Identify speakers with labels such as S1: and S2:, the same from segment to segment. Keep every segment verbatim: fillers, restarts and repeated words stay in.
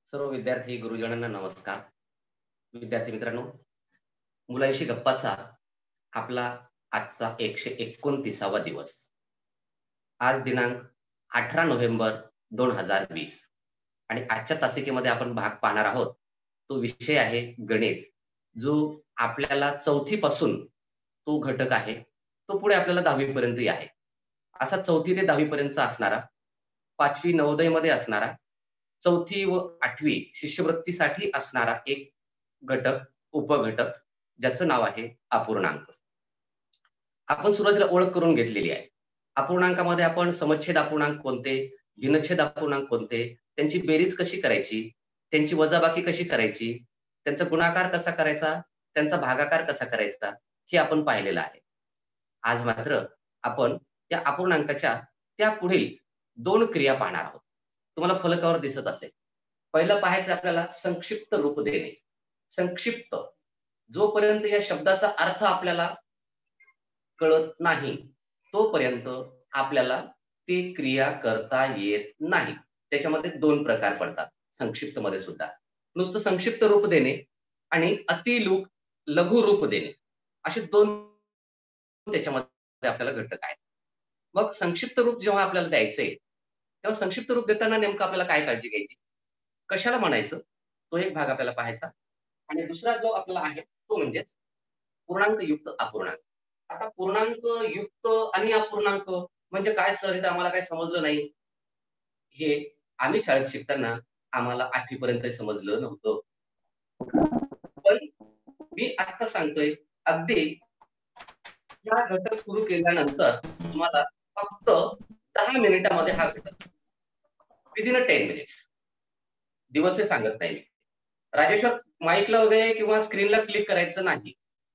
S1: सर्व विद्यार्थी गुरुजनांना नमस्कार. विद्यार्थी मित्रांनो, मुलांशी गप्पाचा आपला आजचा एकशे एकोणतीसावा दिवस. आज दिनांक अठरा नोव्हेंबर दोन हजार वीस आणि आजच्या तासिकेमध्ये आपण भाग पाहणार आहोत. तो विषय आहे गणित, जो आपल्याला चौथी पासून तो घटक आहे, तो पुढे आपल्याला दहावी पर्यंतही आहे. असा चौथी ते दहावी पर्यंतचा असणारा, पाचवी नवोदय मध्ये असणारा, चौथी व आठवी शिष्यवृत्तीसाठी असणारा एक घटक, उपघटक, ज्याचं नाव आहे अपूर्णांक. आपण सुरुवातीला ओळख करून घेतलेली आहे. अपूर्णांकामध्ये आपण समच्छेद अपूर्णांक कोणते, भिन्नच्छेद अपूर्णांक कोणते, त्यांची बेरीज कशी करायची, त्यांची वजाबाकी कशी करायची, त्यांचा गुणाकार कसा करायचा, त्यांचा भागाकार कसा करायचा, हे आपण पाहिलेलं आहे. आज मात्र आपण या अपूर्णांकाच्या त्या पुढील दोन क्रिया पाहणार आहोत. तुम्हाला फलकावर दिसत असेल. पहिलं पाहायचं आपल्याला संक्षिप्त रूप देणे. संक्षिप्त, जोपर्यंत या शब्दाचा अर्थ आपल्याला कळत नाही तोपर्यंत आपल्याला ती क्रिया करता येत नाही. त्याच्यामध्ये दोन प्रकार पडतात संक्षिप्त मध्ये सुद्धा. नुसतं संक्षिप्त रूप देणे आणि अति लघु रूप देणे, असे दोन त्याच्यामध्ये आपल्याला घटक आहेत. मग संक्षिप्त रूप जेव्हा आपल्याला द्यायचंय तेव्हा संक्षिप्त रूप देताना नेमकं आपल्याला काय काळजी घ्यायची, कशाला म्हणायचं, तो एक भाग आपल्याला पाहायचा. आणि दुसरा जो आपला आहे तो म्हणजे पूर्णांक युक्त अपूर्णांक. आता पूर्णांक युक्त आणि अपूर्णांक म्हणजे काय सर, हे तर आम्हाला काही समजलं नाही. हे आम्ही शाळेत शिकताना आम्हाला आठवी पर्यंत समजलं नव्हतं. पण मी आता सांगतोय, अगदी हा घटक सुरू केल्यानंतर तुम्हाला फक्त दहा मिनिटामध्ये हा घटक, विदिन टेन मिनिट्स, दिवस हे सांगत नाही मी. राजेश्वर, माईकला वगैरे किंवा स्क्रीनला क्लिक करायचं नाही.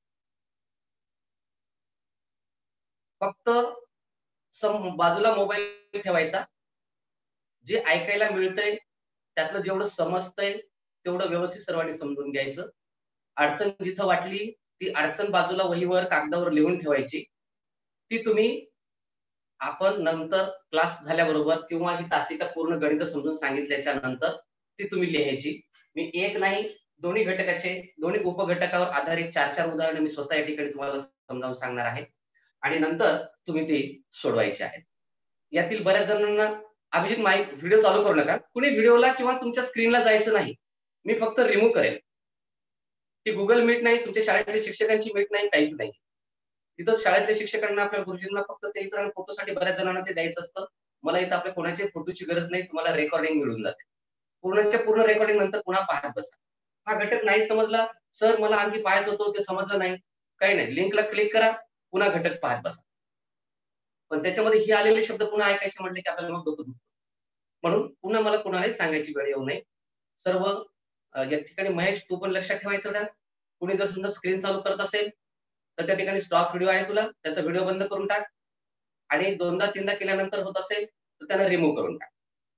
S1: फक्त सम बाजूला मोबाईल ठेवायचा. जे ऐकायला मिळतंय त्यातलं जेवढं समजतंय तेवढं व्यवस्थित सर्वांनी समजून घ्यायचं. अडचण जिथं वाटली ती अडचण बाजूला वहीवर कागदावर लिहून ठेवायची. ती तुम्ही आपण नंतर क्लास झाल्याबरोबर किंवा ही तासिका पूर्ण गणित समजून सांगितल्याच्या नंतर ती तुम्ही लिहायची. मी एक नाही, दोन्ही घटकाचे, दोन्ही उपघटकावर आधारित चार चार उदाहरणे मी स्वतः या ठिकाणी तुम्हाला समजावून सांगणार आहे आणि नंतर तुम्ही ती सोडवायची आहेत. यातील बऱ्याच जणांना, अभिजित माईक व्हिडिओ चालू करू नका, कुणी व्हिडिओला किंवा तुमच्या स्क्रीनला जायचं नाही. मी फक्त रिमूव्ह करेल. ती गुगल मीट नाही, तुमच्या शाळेतल्या शिक्षकांची मीट नाही, काहीच नाही. तिथं शाळेतल्या शिक्षकांना, आपल्या गुरुजींना फक्त ते इतर फोटोसाठी बऱ्याच जणांना ते द्यायचं असतं. मला इथं आपल्या कोणाच्या फोटोची गरज नाही, तुम्हाला रेकॉर्डिंग मिळून जाते. पूर्णच्या पूर्ण रेकॉर्डिंग नंतर पुन्हा पाहत बसा. हा घटक नाही समजला सर, मला आणखी पाहायचं होतं ते समजलं नाही, काही नाही, लिंकला क्लिक करा, पुन्हा घटक पाहत बसा. पण त्याच्यामध्ये हे आलेले शब्द पुन्हा ऐकायचे म्हटले की आपल्याला मग डोकं दुखतं. म्हणून पुन्हा मला कोणालाही सांगायची वेळ येऊ नये. सर्व या ठिकाणी महेश, तू पण लक्षात ठेवायचं ना, कुणी जर सुद्धा स्क्रीन चालू करत असेल तर त्या ठिकाणी स्टॉप व्हिडिओ आहे तुला, त्याचा व्हिडिओ बंद करून टाक आणि दोनदा तीनदा केल्यानंतर होत असेल तर त्याला रिमूव्ह करून टाक.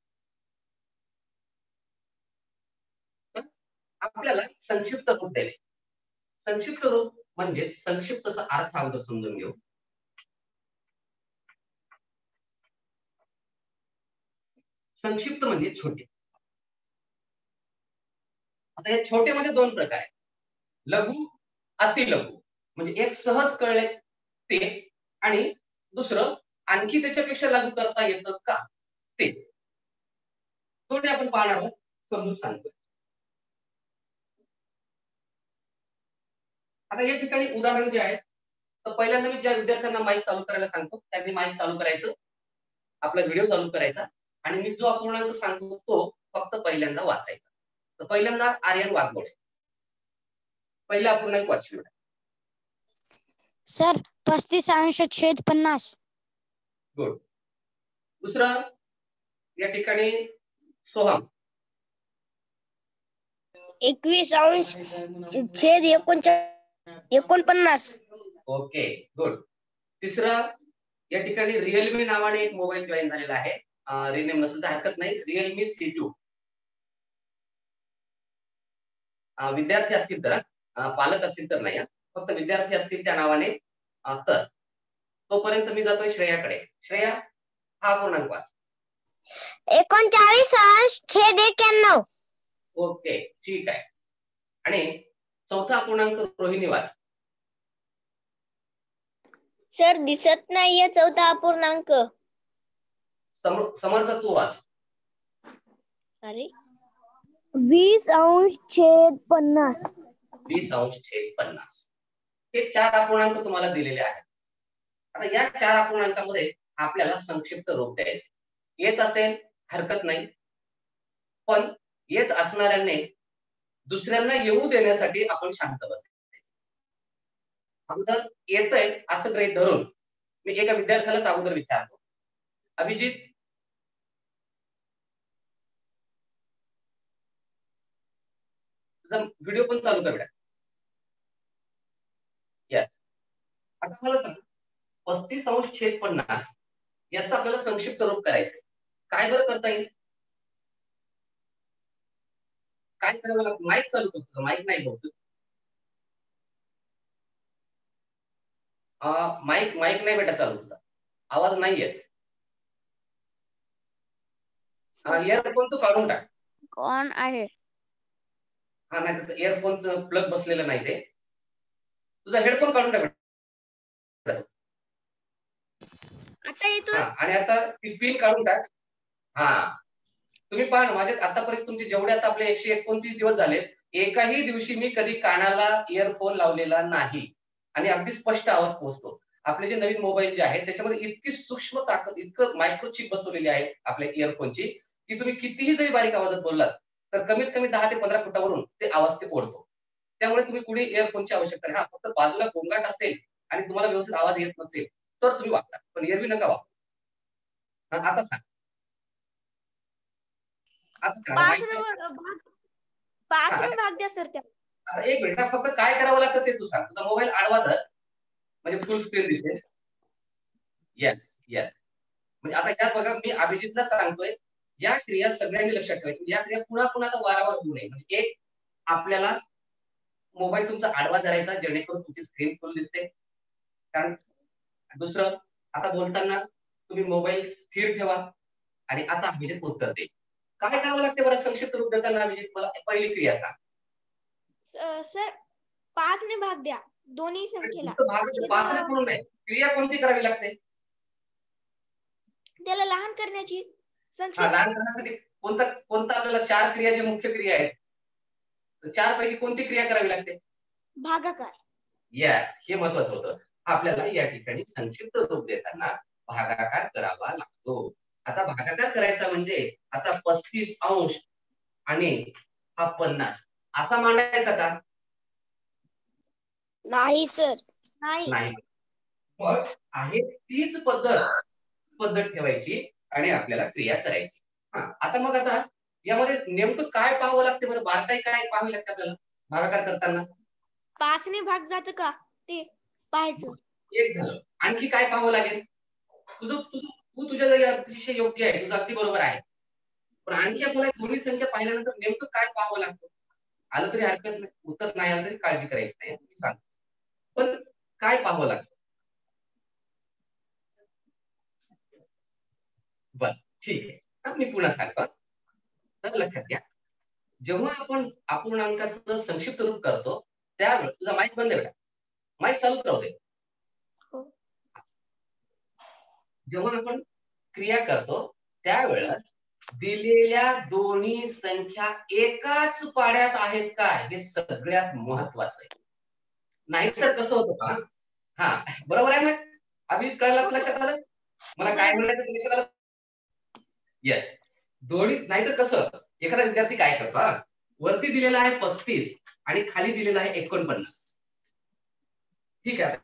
S1: आपल्याला संक्षिप्त रूप द्यावे. संक्षिप्त रूप म्हणजे संक्षिप्तचा अर्थ अगोदर समजून घेऊ. संक्षिप्त म्हणजे छोटे. आता या छोटे मध्ये दोन प्रकार आहेत, लघु, अतिलघु. म्हणजे एक सहज कळले ते आणि दुसरं आणखी त्याच्यापेक्षा लागू करता येतं का ते. थोडे आपण पाहणार आहोत, समजून सांगतो. आता या ठिकाणी उदाहरण जे आहे, तर पहिल्यांदा मी ज्या विद्यार्थ्यांना माईक चालू करायला सांगतो त्यांनी माईक चालू करायचं, आपला व्हिडिओ चालू करायचा आणि मी जो अपूर्णांक सांगतो तो फक्त पहिल्यांदा वाचायचा. तर पहिल्यांदा आर्यन वाघमोडे, पहिला अपूर्णांक वाचूया.
S2: सर, पस्तीस अंश छेद पन्नास.
S1: गुड. दुसरा या ठिकाणी सोहम,
S2: एकवीस अंश छेद एकोणपन्नास.
S1: Okay, good. तिसरा या ठिकाणी रिअलमी नावाने एक मोबाईल जॉईन झालेला आहे, रिनेम नसेल तर हरकत नाही, रिअलमी सी टू. विद्यार्थी असतील तर, पालक असतील तर नाही, फक्त विद्यार्थी असतील त्या नावाने. तर तोपर्यंत मी जातोय श्रेयाकडे. श्रेया, हा पूर्णांक वाच.
S2: एकोणचाळीस अंश छेद एक्याण्णव.
S1: ओके, ठीक आहे. आणि चौथा अपूर्णांक रोहिणी वाच.
S2: सर दिसत नाहीये चौथा अपूर्णांक.
S1: समर्थ तू वाच.
S2: अरे वीस अंश छेद पन्नास.
S1: वीस अंश छेद पन्नास. हे चार अपूर्णांक तुम्हाला दिलेले आहेत. आता या चार अपूर्णांकामध्ये आपल्याला संक्षिप्त रूप द्यायचे. येत असेल हरकत नाही, पण येत असणाऱ्यांनी दुसऱ्यांना येऊ देण्यासाठी आपण शांत बसायचं. अगोदर येतंय असं गृहीत धरून मी एका विद्यार्थ्यालाच अगोदर विचारतो, अभिजित तुझा व्हिडिओ पण चालू कर बेटा. यस. आता मला सांग, पस्तीस अंश छेद पन्नास याचं आपल्याला संक्षिप्त रूप करायचंय. काय बरं करता येईल? काय करावं लागतं? माईक चालू करतो, माईक नाही बोलतो. माईक माईक नाही बेटा चालू तुझा, आवाज नाही येत. इयरफोन तू काढून टाक.
S2: कोण आहे?
S1: हा नाही, त्याचं इयरफोनचं प्लग बसलेलं नाही ते. तुझा हेडफोन काढून टाक.
S2: आता येतोय?
S1: आणि आता ती पिन काढून टाक. हा तुम्ही पहा ना, माझे आतापर्यंत तुमचे जेवढे आता आपले एकशे एकोणतीस दिवस झाले, एकाही दिवशी मी कधी कानाला इयरफोन लावलेला नाही आणि अगदी स्पष्ट आवाज पोहोचतो. आपले जे नवीन मोबाईल जे आहेत त्याच्यामध्ये इतकी सूक्ष्म ताकद, इतकं मायक्रोचिप बसवलेली आहे आपल्या इयरफोनची, की तुम्ही कितीही जरी बारीक आवाजात बोललात तर कमीत कमी दहा ते पंधरा फुटावरून ते आवाज ते ओढतो. त्यामुळे तुम्ही कुणी इयरफोनची आवश्यकता नाही. हा फक्त बाजूला गोंगाट असेल आणि तुम्हाला व्यवस्थित आवाज येत नसेल तर तुम्ही वापरा, पण एरवी नका वापरू. आता सांग.
S2: पाचवा भाग द्या सर. त्या
S1: एक मिनिट, फक्त काय करावं लागतं ते तू सांग. तुझा मोबाईल आडवा धर म्हणजे फुल स्क्रीन दिसेल. Yes yes. म्हणजे आता यात बघा, मी अभिजितला सांगतोय या क्रिया सगळ्यांनी लक्षात ठेवायची. या क्रिया पुन्हा पुन्हा वारंवार होऊ नये. म्हणजे एक, आपल्याला मोबाईल तुमचा आडवा धरायचा जेणेकरून तुमची स्क्रीन फुल दिसते. कारण दुसरं, आता बोलताना तुम्ही मोबाईल स्थिर ठेवा आणि आता अभिजित उत्तर दे. काय करावं लागते बरं संक्षिप्त रूप देताना? अभिजित मला पहिली क्रिया सांग.
S2: सर पाच ने भाग द्या दोन्ही संख्येला.
S1: पाच ने म्हणून नाही, क्रिया कोणती करावी लागते?
S2: त्याला लहान करण्याची.
S1: हा, लहान करण्यासाठी कोणता कोणता आपल्याला चार क्रिया जे मुख्य क्रिया आहेत, चार पैकी कोणती क्रिया करावी लागते?
S2: भागाकार.
S1: यस, हे महत्वाचं होतं. आपल्याला या ठिकाणी संक्षिप्त रूप देताना भागाकार करावा लागतो. आता भागाकार करायचा म्हणजे आता पस्तीस अंश आणि हा पन्नास असा मांडायचा का?
S2: नाही सर.
S1: नाही. मग आहे तीच पद्धत पद्धत ठेवायची आणि आपल्याला क्रिया करायची. हा, आता मग आता यामध्ये नेमकं काय पाहावं लागते बरं? बारकाई काय पाहावी लागते आपल्याला भागाकार करताना?
S2: पाच ने भाग जात का ते पाहायचं.
S1: एक झालं. आणखी काय पाहावं लागेल? तुझं तुझं तू तुझ्या जागी अतिशय योग्य आहे, तुझं अगदी बरोबर आहे. पण आणखी आपल्याला दोन्ही संख्या पाहिल्यानंतर नेमकं काय पाहावं लागतं? आलं तरी हरकत नाही, उत्तर नाही आलं तरी काळजी करायची नाही, तुम्ही सांग. पण काय पाहावं लागतं? बर, ठीक आहे, मी पुन्हा सांगतो. तर लक्षात घ्या, जेव्हा आपण अपूर्णांकाचं संक्षिप्त रूप करतो त्यावेळेस तुझा माईक बंद आहे बेटा, माईक चालूच राहू दे. जेव्हा आपण क्रिया करतो त्यावेळेस दिलेल्या दोन्ही संख्या एकाच पाड्यात आहेत का हे सगळ्यात महत्वाचं आहे. नाही तर कसं होतं का? हा, बरोबर आहे ना? अभिजित कळलं, लक्षात आलं मला काय म्हणायचं लक्षात आलं? येस, दोन्ही. नाही तर कसं, एखादा विद्यार्थी काय करतो, वरती दिलेला आहे पस्तीस आणि खाली दिलेला आहे एकोणपन्नास. ठीक आहे,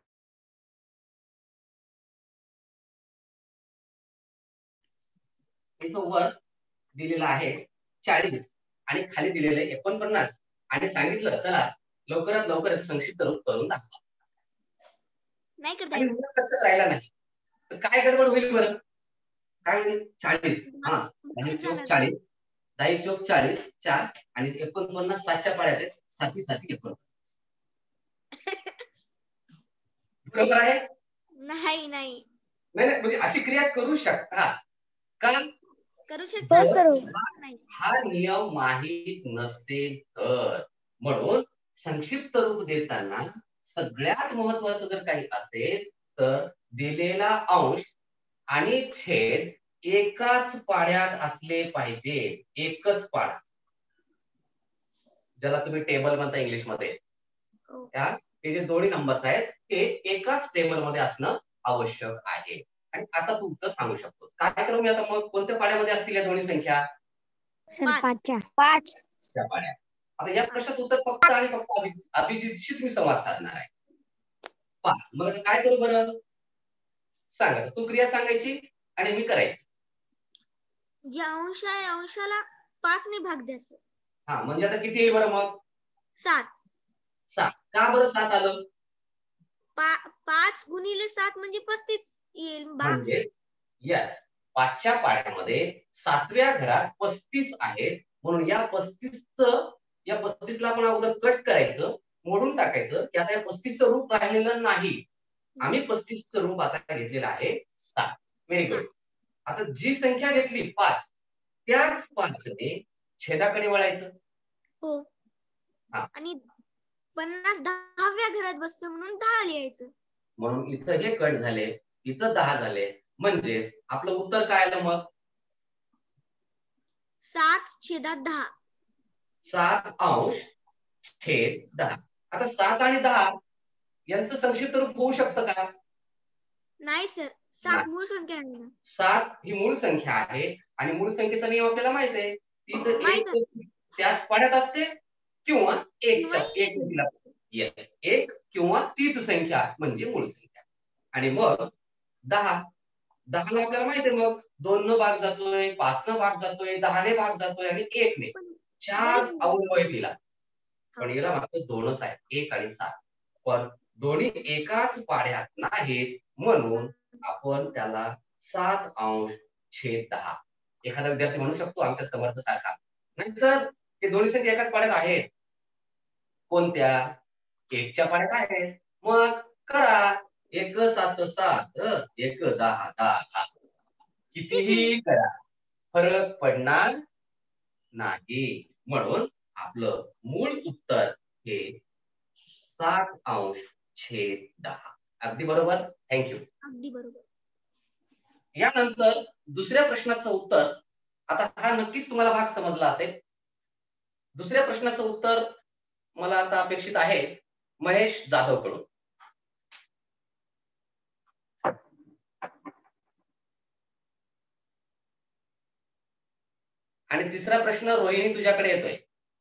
S1: इथं वर दिलेला आहे चाळीस आणि खाली दिलेले एकोणपन्नास आणि सांगितलं चला लवकरात लवकर संक्षिप्त रूप करून दाखवा.
S2: नाही
S1: आणि राहिला नाही तर काय गडबड होईल बरं? काय होईल? चाळीस, हा दहा चौक चाळीस, दहा चौक चाळीस, चार आणि एकोणपन्नास सातच्या पाड्यात आहेत, साती साती एकोणपन्नास. बरोबर आहे?
S2: नाही नाही
S1: नाही म्हणजे अशी क्रिया करू शकता का?
S2: करू
S1: जर
S2: शकतो.
S1: हा नियम माहीत नसेल तर, म्हणून संक्षिप्त रूप देताना सगळ्यात महत्वाचं जर काही असेल तर दिलेला अंश आणि छेद एकाच पाड्यात असले पाहिजे. एकच पाडा, ज्याला तुम्ही टेबल म्हणता इंग्लिश मध्ये, त्या हे जे दोन्ही नंबर्स आहेत ते एकाच टेबल मध्ये असणं आवश्यक आहे. आणि आता तू उत्तर सांगू शकतोस. काय करू मी आता मग, कोणत्या पाड्यामध्ये असतील या दोन्ही संख्या?
S2: पाचच्या पाच
S1: त्या पाड्या. आता या प्रश्नाचं उत्तर फक्त आणि फक्त अभिजित अभिजितशीच मी संवाद साधणार आहे. पाच. मग आता काय करू बरं सांग. तू क्रिया सांगायची आणि मी करायची.
S2: जे अंश आहे अंशाला पाच ने भाग द्यायचं.
S1: हा म्हणजे आता किती येईल बरं मग?
S2: सात.
S1: सात. का बरं सात आलं?
S2: पा, पाच गुणिले सात म्हणजे पस्तीस येईल.
S1: म्हणजे यस, पाचच्या पाड्यामध्ये सातव्या घरात पस्तीस आहेत, म्हणून या पस्तीस या पस्तीस ला आपण अगोदर कट करायचं, मोडून टाकायचं की आता या पस्तीसचं रूप राहिलेलं नाही. आम्ही पस्तीसचं रूप आता घेतलेलं आहे सात. Very good. आता जी संख्या घेतली पाच, त्याच पाचने छेदाकडे वळायचं.
S2: हो. आणि पन्नास दहाव्या घरात बसतं म्हणून दहा लिहायचं.
S1: म्हणून इथं हे कट झाले, इथं दहा झाले, म्हणजेच आपलं उत्तर काय आलं मग?
S2: सात छेदात दहा. सात
S1: अंश छेद दहा. आता सात आणि दहा यांचं संक्षिप्त रूप होऊ शकतं का?
S2: नाही सर, सात मूळ संख्या आहे ना.
S1: सात ही मूळ संख्या आहे आणि मूळ संख्येचा नियम आपल्याला माहित आहे. ती तर एक त्याच पाड्यात असते किंवा एकच्या एक दिला. येस, एक किंवा तीच संख्या म्हणजे मूळ संख्या. आणि मग दहा दहा ने आपल्याला माहिती आहे मग दोन न भाग जातोय, पाच न भाग जातोय, दहा ने भाग जातोय आणि एक ने चार अवयव दिला. पण याला मात्र दोनच आहे, एक आणि सात. पण दोन्ही एकाच पाड्यात नाहीत म्हणून आपण त्याला सात अंश छेद दहा. एखादा विद्यार्थी म्हणू शकतो आमच्या समर्थ सारखा, नाही सर ते दोन्ही संख्या एकाच पाड्यात आहेत. कोणत्या? एकच्या पाड्यात आहेत. मग करा, एक सात सात, एक दहा दहा. कितीही करा फरक पडणार नाही. म्हणून आपलं मूळ उत्तर हे सात अंश छेद दहा. अगदी बरोबर. थँक्यू.
S2: अगदी बरोबर.
S1: यानंतर दुसऱ्या प्रश्नाचं उत्तर, आता हा नक्कीच तुम्हाला भाग समजला असेल. दुसऱ्या प्रश्नाचं उत्तर मला आता अपेक्षित आहे महेश जाधव कडून. आणि तिसरा प्रश्न रोहिणी तुझ्याकडे येतोय.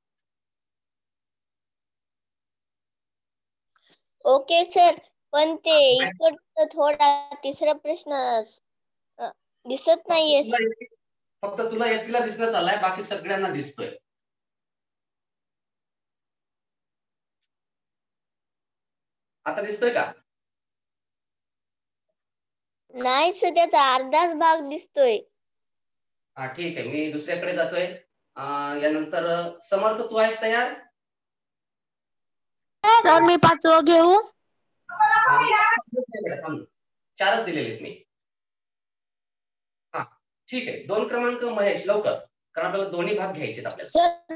S3: ओके सर, पण ते इकडचं थोडा तिसरा प्रश्न दिसत नाहीये.
S1: फक्त तुला एकटीला दिसणं चाललाय, बाकी सगळ्यांना दिसतोय. आता दिसतोय का?
S3: नाही सर, त्याचा अर्धाच भाग दिसतोय.
S1: हा ठीक आहे, मी दुसऱ्याकडे जातोय. यानंतर समर्थ तू आहेस तयार?
S4: सर मी पाचवं घेऊ.
S1: चारच दिलेले मी. हा ठीक आहे, दोन क्रमांक महेश लवकर, कारण आपल्याला दोन्ही भाग घ्यायचे आपल्याला.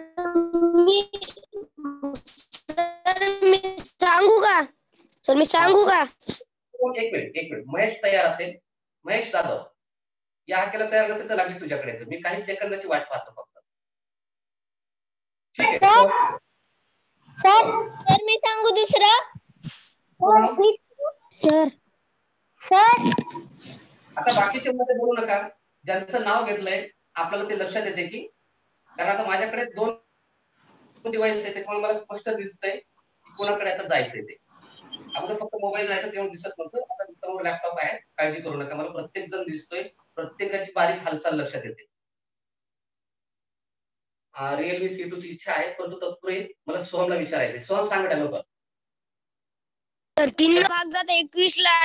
S4: मी सांगू का सर? मी सांगू का?
S1: एक मिनिट एक मिनिट महेश तयार असेल, महेश जाधव या हाकेला तयार नसेल तर लागेल तुझ्याकडे. मी काही सेकंदाची वाट पाहतो फक्त. ठीक आहे
S3: सर. सर मी सांगू दुसरं?
S4: सर
S3: सर
S1: आता बाकीच्या मध्ये बोलू नका. ज्यांचं नाव घेतलंय आपल्याला ते लक्षात येते की, कारण आता माझ्याकडे दोन डिव्हाइस आहे त्याच्यामुळे मला स्पष्ट दिसतंय कोणाकडे आता जायचंय ते. अगोदर फक्त मोबाईल नाही तर तेव्हा दिसत नव्हतं, आता समोर लॅपटॉप आहे, काळजी करू नका. मला प्रत्येक जण दिसतोय, प्रत्येकाची बारीक हालचाल लक्षात येते. रिअलमी सी टू ची इच्छा आहे, परंतु तत्पूर्वी मला सोहमला विचारायचंय. सोहम सांग बेटा लवकर.
S4: तर तीन भाग जात एकवीस ला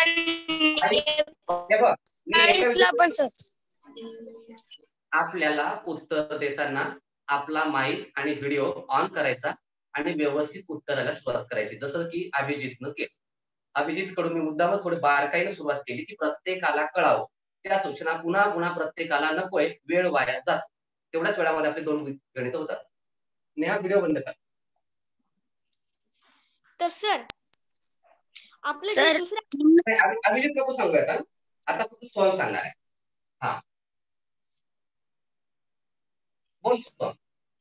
S4: चाळीस ला पण सर.
S1: आपल्याला उत्तर देताना आपला माईक आणि व्हिडिओ ऑन करायचा आणि व्यवस्थित उत्तराला सुरुवात करायची, जसं की अभिजितनं केलं. अभिजित कडून मी मुद्दामच थोडी बारकाईने सुरुवात केली की प्रत्येकाला कळावं. त्या सूचना पुन्हा पुन्हा प्रत्येकाला नकोय, वेळ वाया जात. तेवढ्याच वेळामध्ये आपले दोन गणित होतात. नेहा व्हिडिओ बंद कर.
S2: तर सर आपलं जे
S4: सर
S2: दुसरं
S1: अभिजित नको सांगूया का, आता फक्त सोहम सांगणार आहे. हा बोल सोहम.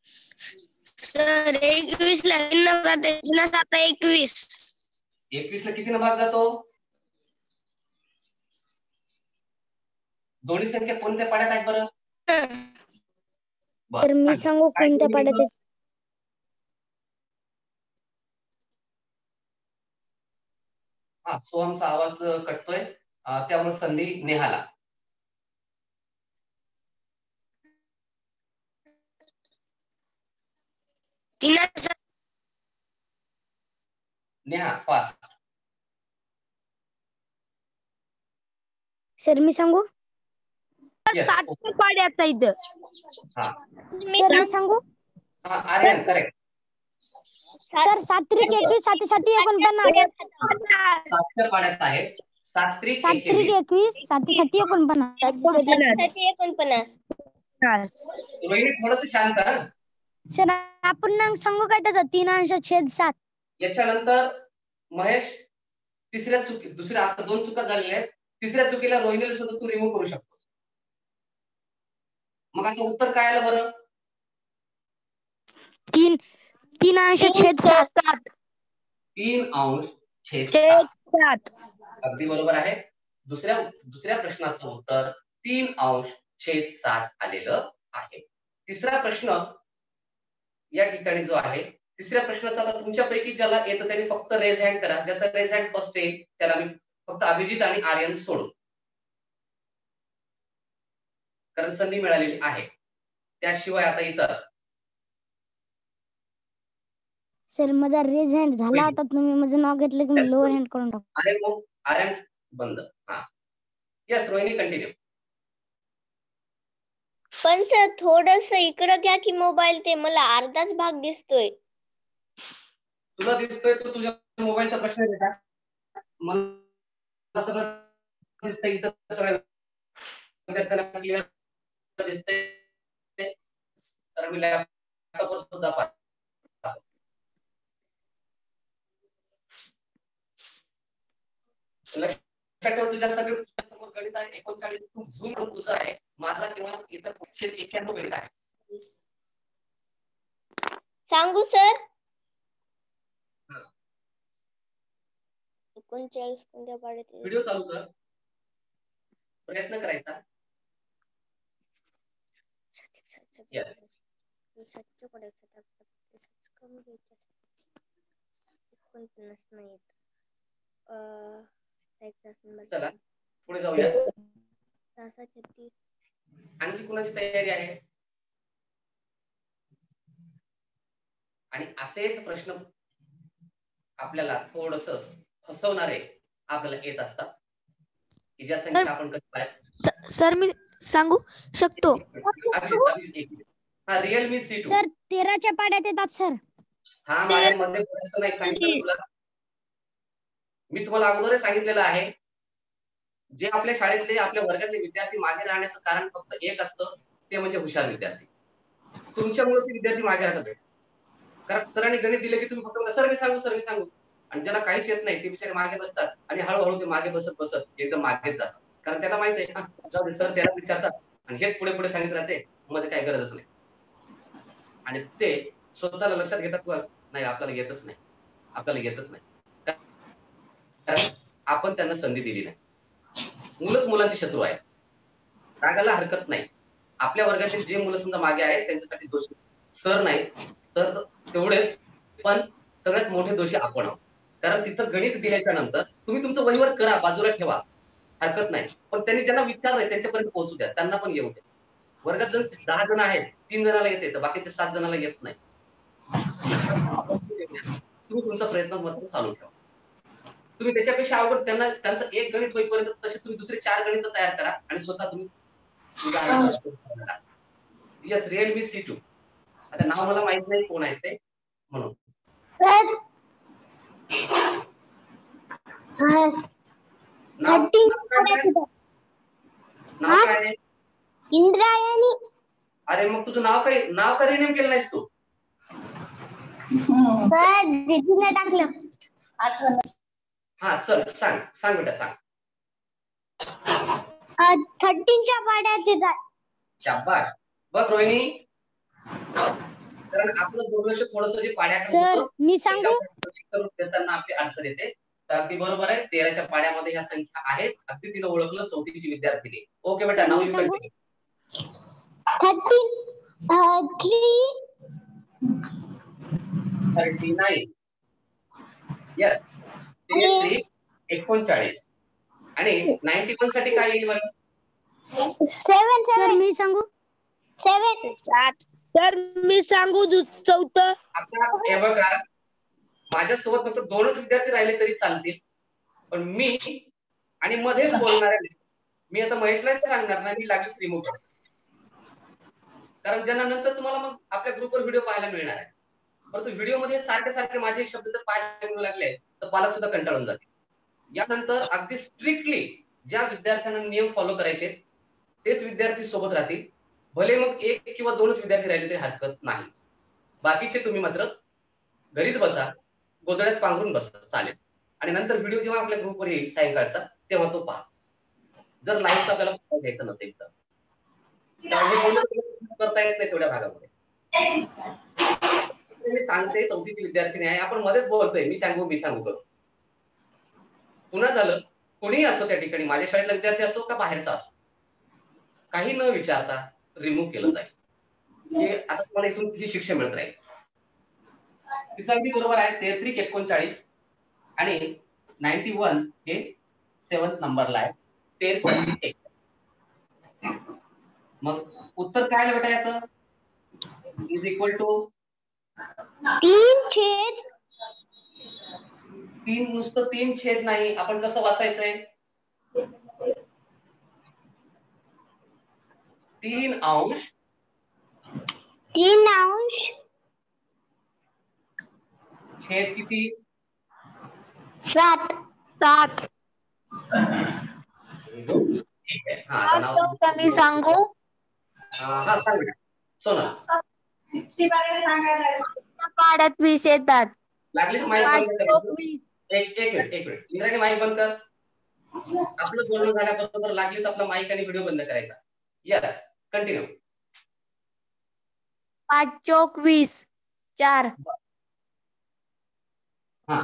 S4: सर एकवीस ला तीन न जाते तीन सात एकवीस.
S1: एकवीस ला किती न भाग जातो? दोन्ही संख्या कोणत्या पाड्यात आहेत बरं?
S3: तर मी सांगू कोणत्या पाड्यात आहेत?
S1: हा सोहमचा आवाज कटतोय, त्यामुळे संधी नेहाला.
S4: तीन
S1: नेहा फास्ट.
S3: सर मी सांगू?
S4: सातच्या पाड्यात आहे इथं.
S1: हा
S3: सर मी सांगू?
S1: हा आर्यन करेक्ट.
S3: सर सात त्रिक एकवीस साती साती एकोणपन्नास.
S1: सातच्या पाड्यात आहे. सात त्रिक
S3: सात त्रिक एकवीस साती साती एकोणपन्नास.
S4: साती एकोणपन्नास.
S1: रोहिणी थोडस शांत.
S3: सर आपण सांगू काय त्याचा? तीन अंश छेद सात.
S1: याच्यानंतर महेश तिसऱ्या चुकी दुसऱ्या आता दोन चुका झालेल्या आहेत. तिसऱ्या चुकीला रोहिणीला सुद्धा तू रिमूव्ह करू शकतो. मग आता उत्तर काय आलं बरं? तीन
S3: तीन अंश छेद सात.
S1: तीन अंश छेद
S4: छेद
S1: सात. अगदी बरोबर आहे. दुसऱ्या दुसऱ्या प्रश्नाचं उत्तर तीन अंश छेद सात आलेलं आहे. तिसरा प्रश्न या ठिकाणी जो आहे, तिसऱ्या प्रश्नाचा आता तुमच्यापैकी ज्याला येतं त्यांनी फक्त रेज हँड करा. ज्याचा रेज हँड फर्स्ट येईल त्याला मी फक्त अभिजित आणि आर्यन सोडून, कारण संधी मिळालेली आहे. त्याशिवाय आता इतर.
S3: सर माझा रेज हँड झाला होता, तुम्ही माझं नाव घेतलं की मी लोअर हँड करून टाकतो.
S1: अरे मग आर्यन बंद. हा यस रोहिणी कंटिन्यू.
S3: पण सर थोडस इकडं घ्या की मोबाईल, ते मला अर्धाच भाग दिसतोय.
S1: तुला दिसतोय तो तुझ्या मोबाईलचा प्रश्न आहे का? मला सगळं दिसतंय इथं, सगळं क्लिअर दिसतंय. तर मी लॅपटॉपवर सुद्धा पाहतो. लक्षात ठेव तुझ्या सगळं समोर गणित आहे एकोणचाळीस. तू झूम तुझा आहे, माझा किंवा इतर एकशे एक्क्याण्णव गणित आहे.
S3: सांगू सर? एकोणचाळीस कोणत्या पाड्यात?
S1: व्हिडिओ चालू कर, प्रयत्न करायचा. चला पुढे जाऊया. आणखी कुणाची तयारी आहे? आणि असेच प्रश्न आपल्याला थोडस फसवणारे आपल्याला येत असतात, की ज्या संख्या आपण कसं.
S3: सर मी सांगू शकतो?
S1: हा रिअलमी सी टू.
S3: तर तेराच्या पाड्यात येतात सर.
S1: हा माझ्या मध्ये बोलायचं नाही सांगितलं तुला. मी तुम्हाला अगोदरच सांगितलेलं आहे, जे आपल्या शाळेतले आपल्या वर्गातले विद्यार्थी मागे राहण्याचं कारण फक्त एक असतं, ते म्हणजे हुशार विद्यार्थी. तुमच्यामुळे ते विद्यार्थी मागे राहतात. कारण सरांनी गणित दिले की तुम्ही फक्त सर मी सांगू सर मी सांगू, आणि ज्याला काहीच येत नाही ते बिचारे मागे बसतात आणि हळूहळू ते मागे बसत बसत एकदम मागेच जातात. कारण त्याला माहिती आहे सर त्याला विचारतात आणि हेच पुढे पुढे सांगित राहते, मध्ये काही गरजच नाही. आणि ते स्वतःला लक्षात घेतात, नाही आपल्याला येतच नाही, आपल्याला येतच नाही, कारण आपण त्यांना संधी दिली नाही. मुलंच मुलांचे शत्रू आहे, रागाला हरकत नाही. आपल्या वर्गातील जे मुलं समजा मागे आहेत त्यांच्यासाठी दोषी सर नाही, सर तेवढेच, पण सगळ्यात मोठे दोषी आपण आहोत. कारण तिथं गणित दिल्याच्या नंतर तुम्ही तुमचं वहीवर करा, बाजूला ठेवा, हरकत नाही. पण त्यांनी ज्यांना विचारलंय त्यांच्यापर्यंत पोहोचू द्या, त्यांना पण येऊ द्या. वर्गात जर दहा जण आहेत, तीन जणाला येते तर बाकीचे सात जणाला येत नाही. तुम्ही तुमचा प्रयत्न मात्र चालू ठेवा. तुम्ही त्याच्यापेक्षा अवघड त्यांना त्यांचं एक गणित होईपर्यंत तसे तुम्ही दुसरे चार गणित तयार करा आणि स्वतः तुम्ही यस रिअलमी सी टू. आता नाव मला माहित नाही कोण आहे ते, म्हणून नाव नाव काय आहे?
S3: इंद्रायणी.
S1: अरे मग तुझं नाव काय, नाव का रिनेम केलं नाहीस तू?
S3: सर दीदीने टाकलं.
S1: हा चल सांग सांग बेटा सांग.
S3: थर्टीनच्या पाड्यात येतात.
S1: शाबाश. बघ रोहिणी, कारण आपलं दुर्लक्ष थोडंसं जे पाड्याकडे
S3: सर
S1: होतं,
S3: मी सांगू?
S1: देताना आपली अडचण येते. तर अगदी बरोबर आहे, तेराच्या पाड्यामध्ये ह्या संख्या आहेत. अगदी तिला ओळखलं, चौथीची विद्यार्थिनी. ओके बेटा, नाव you continue.
S3: Thirteen three
S1: thirty nine. Yes, तेहतीस एकोणचाळीस. आणि नाईन्टी वन साठी काय येईल बरं?
S3: सेवन. सर मी सांगू? सेवन.
S4: सात. तर मी सांगू चौथं.
S1: आता हे बघा, माझ्यासोबत फक्त दोनच विद्यार्थी राहिले तरी चालतील, पण मी आणि मध्येच बोलणार आहे. मी आता महेशलाच सांगणार नाही, मी लागेल रिमूव्ह करतो. कारण ज्यांना नंतर तुम्हाला मग आपल्या ग्रुपवर व्हिडिओ पाहायला मिळणार आहे. परंतु व्हिडिओ मध्ये सारखे सारखे माझे शब्द जर पाहायला मिळू लागले तर पालक सुद्धा कंटाळून जातील. यानंतर अगदी स्ट्रिक्टली ज्या विद्यार्थ्यांना नियम फॉलो करायचे तेच विद्यार्थी सोबत राहतील. भले मग एक किंवा दोनच विद्यार्थी राहिले तरी हरकत नाही. बाकीचे तुम्ही मात्र घरीच बसा, गोधड्यात पांघरून बसा, चालेल. आणि नंतर व्हिडिओ जेव्हा आपल्या ग्रुपवर येईल सायंकाळचा तेव्हा तो पहा, जर लाईव्हचा आपल्याला फायदा घ्यायचा नसेल तर. करता येत नाही तेवढ्या भागामध्ये. मी सांगते, चौथीची विद्यार्थिनी आहे, आपण मध्येच बोलतोय मी सांगू मी सांगू करू. पुन्हा झालं, कोणीही असो त्या ठिकाणी, माझ्या शाळेतला विद्यार्थी असो का बाहेरचा असो, काही न विचारता रिमूव्ह केलं जाईल. हे आता तुम्हाला इथून ही शिक्षा मिळत राहील. तिचं अगदी बरोबर आहे, तेहतीस एकोणचाळीस आणि नाईन्टी वन हे सेवन्थ नंबरला आहे. तेरसाठी एक. मग उत्तर काय आलं बेटा याचं? इज इक्वल टू
S3: तीन छेद
S1: तीन. नुसतं तीन छेद नाही, आपण कसं वाचायचंय? तीन अंश.
S3: तीन अंश
S1: छेद किती?
S3: सात.
S4: सात.
S1: ठीक आहे. हा आता नाव
S4: मी सांगू?
S1: हा सांग बेटा. सोना
S4: पाड्यात वीस येतात.
S1: लागलीच माईक बंद कर. एक एक मिनिट एक मिनिट इंद्राणी माईक बंद कर. आपलं बोलणं झाल्याबरोबर लागलीच आपला माईक आणि व्हिडिओ बंद करायचा. Yes, continue.
S4: पाच चौक वीस. चार.
S1: हा.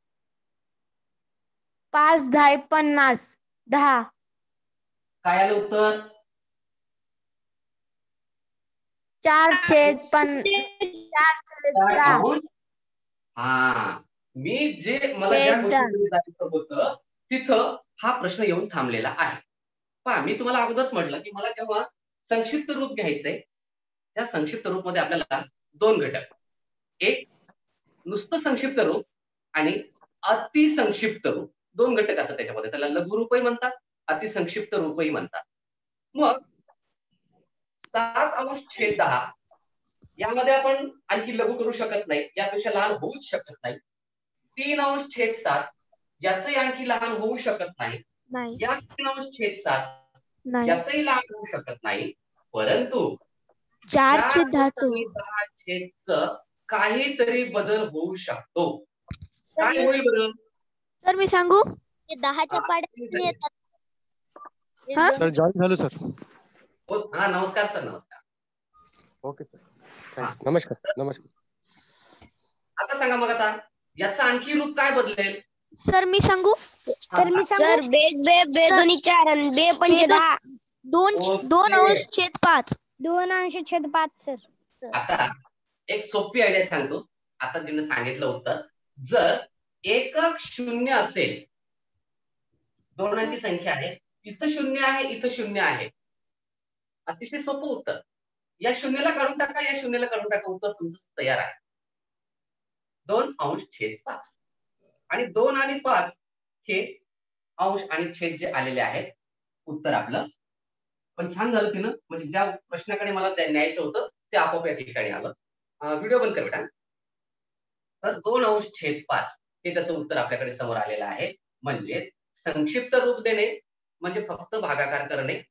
S4: पाच दहा पन्नास. दहा.
S1: काय आलं उत्तर?
S4: चार छेद पण चार छेद दहा.
S1: हा, मी जे मला ज्या गोष्टी जायचं होतं तिथं हा प्रश्न येऊन थांबलेला आहे. पहा, मी तुम्हाला अगोदरच म्हटलं की मला जेव्हा संक्षिप्त रूप घ्यायचंय, त्या संक्षिप्त रूप मध्ये आपल्याला दोन घटक, एक नुसतं संक्षिप्त रूप आणि अतिसंक्षिप्त रूप, दोन घटक असतात त्याच्यामध्ये. त्याला लघु रूपही म्हणतात, अतिसंक्षिप्त रूपही म्हणतात. मग सात अंश छेद दहा यामध्ये आपण आणखी लघु करू शकत नाही, यापेक्षा लहान होऊच शकत नाही. तीन अंश छेद सात याचंही आणखी लहान होऊ शकत नाही. या तीन अंश छेद सात याचंही लहान होऊ शकत नाही. परंतु
S2: चार छेद दहा
S1: दहा छेदच काहीतरी बदल होऊ शकतो. काय होईल बरं?
S2: सर मी सांगू?
S3: दहाच्या पाड्यात येतात.
S5: सर जॉईन झालो सर.
S1: हा नमस्कार सर. नमस्कार.
S5: Okay sir. नमस्कार नमस्कार.
S1: आता सांगा मग, आता याचं आणखी रूप काय बदलेल?
S2: सर मी सांगू?
S3: सर मी सांगू?
S4: सर बे बे बे दोन्ही चार आणि बे पंचे दहा.
S2: दोन दोन अंश छेद पाच.
S3: दोन अंश छेद पाच सर.
S1: आता एक सोपी आयडिया सांगतो. आता जिने सांगितलं उत्तर, जर एकक शून्य असेल, दोन अंकी संख्या आहे, इथं शून्य आहे, इथं शून्य आहे, अतिशय सोपं उत्तर. या शून्याला काढून टाका, या शून्याला काढून टाका, उत्तर तुमचं तयार आहे. दोन अंश छेद पाच. आणि दोन आणि पाच हे अंश आणि छेद जे आलेले आहेत, उत्तर आपलं. पण छान झालं तिनं, म्हणजे ज्या प्रश्नाकडे मला न्यायचं होतं ते आपोआप या ठिकाणी आलं. व्हिडिओ बंद कर बेटा. तर दोन अंश छेद पाच हे त्याचं उत्तर आपल्याकडे समोर आलेलं आहे. म्हणजे संक्षिप्त रूप देणे म्हणजे फक्त भागाकार करणे,